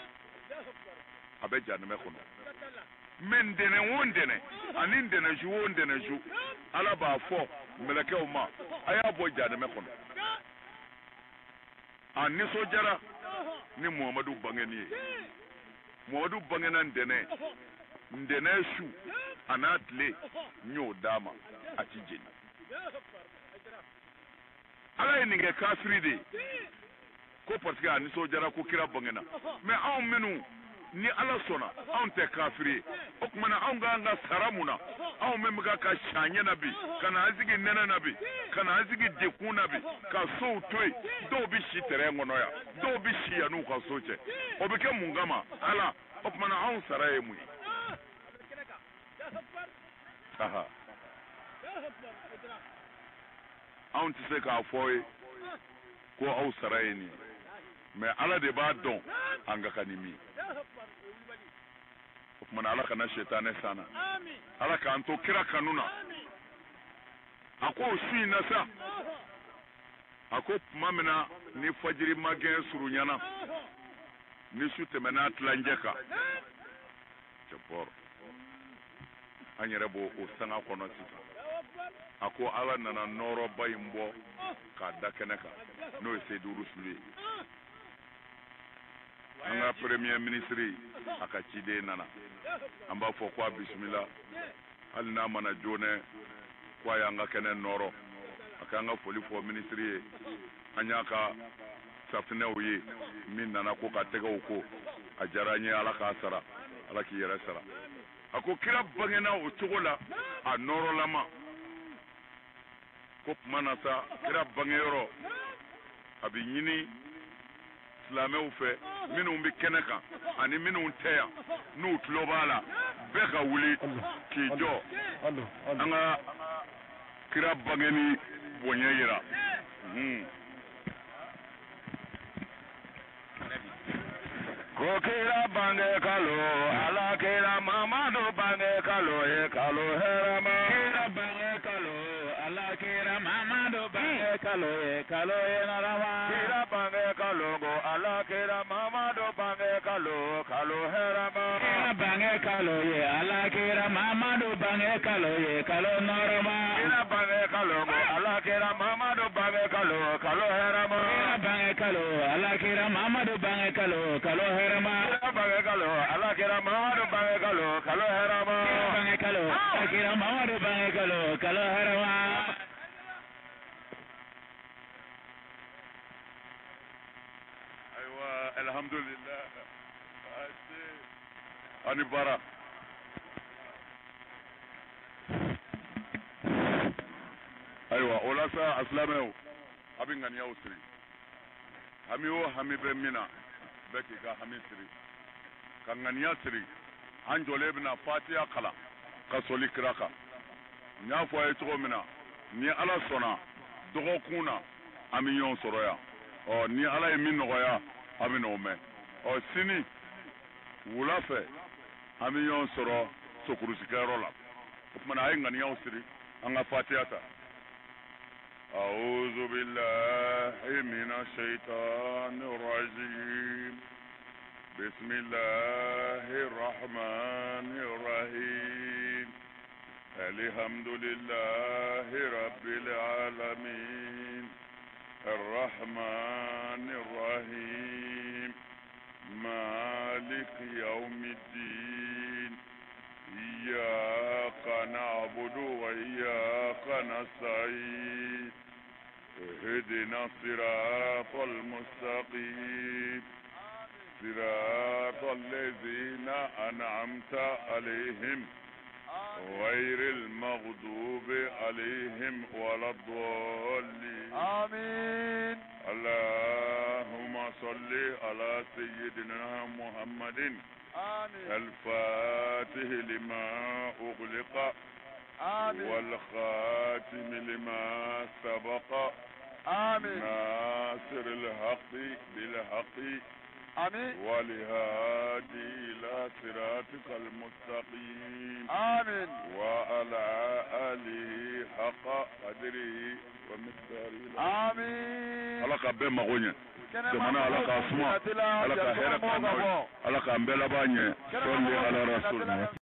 a bɛ janɛmɛ kɔnɔ mais ntɛnɛn o ntɛnɛn ani ntɛnɛnsu o ntɛnɛnsu ala b'a fɔ mɛlɛkɛw ma aya bo janeme kono ani so jara ni Muhammadu bangeni Muhammadu bangena ndene shu anatle nyo dama atijeni ala ninge kafiri de ko parce que ani so jara ko kira bangena mais aw menu ni ala sona aw te kafiri o kuma na aw nga saramuna aw mem ga ka shanye nabi kana azigi nena nabi kana azigi dekun nabi ka so toy do bi shi tere ngono ya do bi shi ya nu ka so che o bi ke mungama ala o kuma na aw saraye mu aha aw ti se ka foy ko aw saraye ni mais ala de ba don anga kanimi kuma ala kana shetane sana ala ka anto kira kanuna ako shi na sa ako mamina ni fajiri magen surunyana ni su temena tlanjeka chapor anyere bo o sanga kono sisa ako ala nana noro bayimbo ka dakeneka no ese du rusuli anga premier ministre akachide nana amba fo kwa bismillah alna mana jone kwa yanga kene noro akanga foli fo ministre anyaka safne oyi min nana ko ka tega uko ajaranye ala ka sara ala ki yera sara ako kira bangena o togola a noro lama ko manasa kira bangero abi nyini islameu fe minnu bi kɛnɛ kan ani minnu tɛ yan n'u tulo b'a la bɛɛ ka wuli k'i jɔ an ka kira bangeni bonya yira ko kira bange kalo ala kira Mamadu bange kalo ye kalo herama kira bange kalo ala kira Mamadu bange kalo ye narama kira bange kalo go ala kira Mamadu bange kalo herama kira bange kalo ye ala kira Mamadu bange kalo ye narama kira bange kalo go ala kira Mamadu bange kalo herama kira bange kalo ala kira Mamadu bange kalo herama kira bange kalo ala kira Mamadu bange kalo herama kira bange kalo ala kira Mamadu bange kalo herama. Alhamdulillah ani bara aywa ola sa aslameu abin gani yawo siri hami wo hami be mina be ki ga hami siri kan gani ya siri an jole bina fatiha kala ka soli kiraka nya fo ay to mina ni ala sona dogo kuna ami yon soroya o ni ala min nogoya ami no me o sini wula fɛ an bɛ ɲɔgɔn sɔrɔ sokurusikɛyɔrɔ la o tuma na a ye ŋaniyaw siri an ka fatiha ta a'udhu billahi minash shaitanir rajim bismillahir rahmanir rahim alhamdulillahi rabbil alamin arrahmanir rahim مالك يوم الدين إياك نعبد وإياك نستعين اهدنا الصراط المستقيم صراط الذين أنعمت عليهم غير المغضوب عليهم ولا الضالين آمين. اللهم صل على سيدنا محمد آمين. الفاتح لما أغلق آمين. والخاتم لما سبق آمين. ناصر الحق بالحق آمين. والهادي إلى صراطك المستقيم آمين. وعلى آله حق قدره ومقداره آمين. على كبر مغني جمعنا على كاسمه على كهرة على كأنبلا بانية صلي على رسول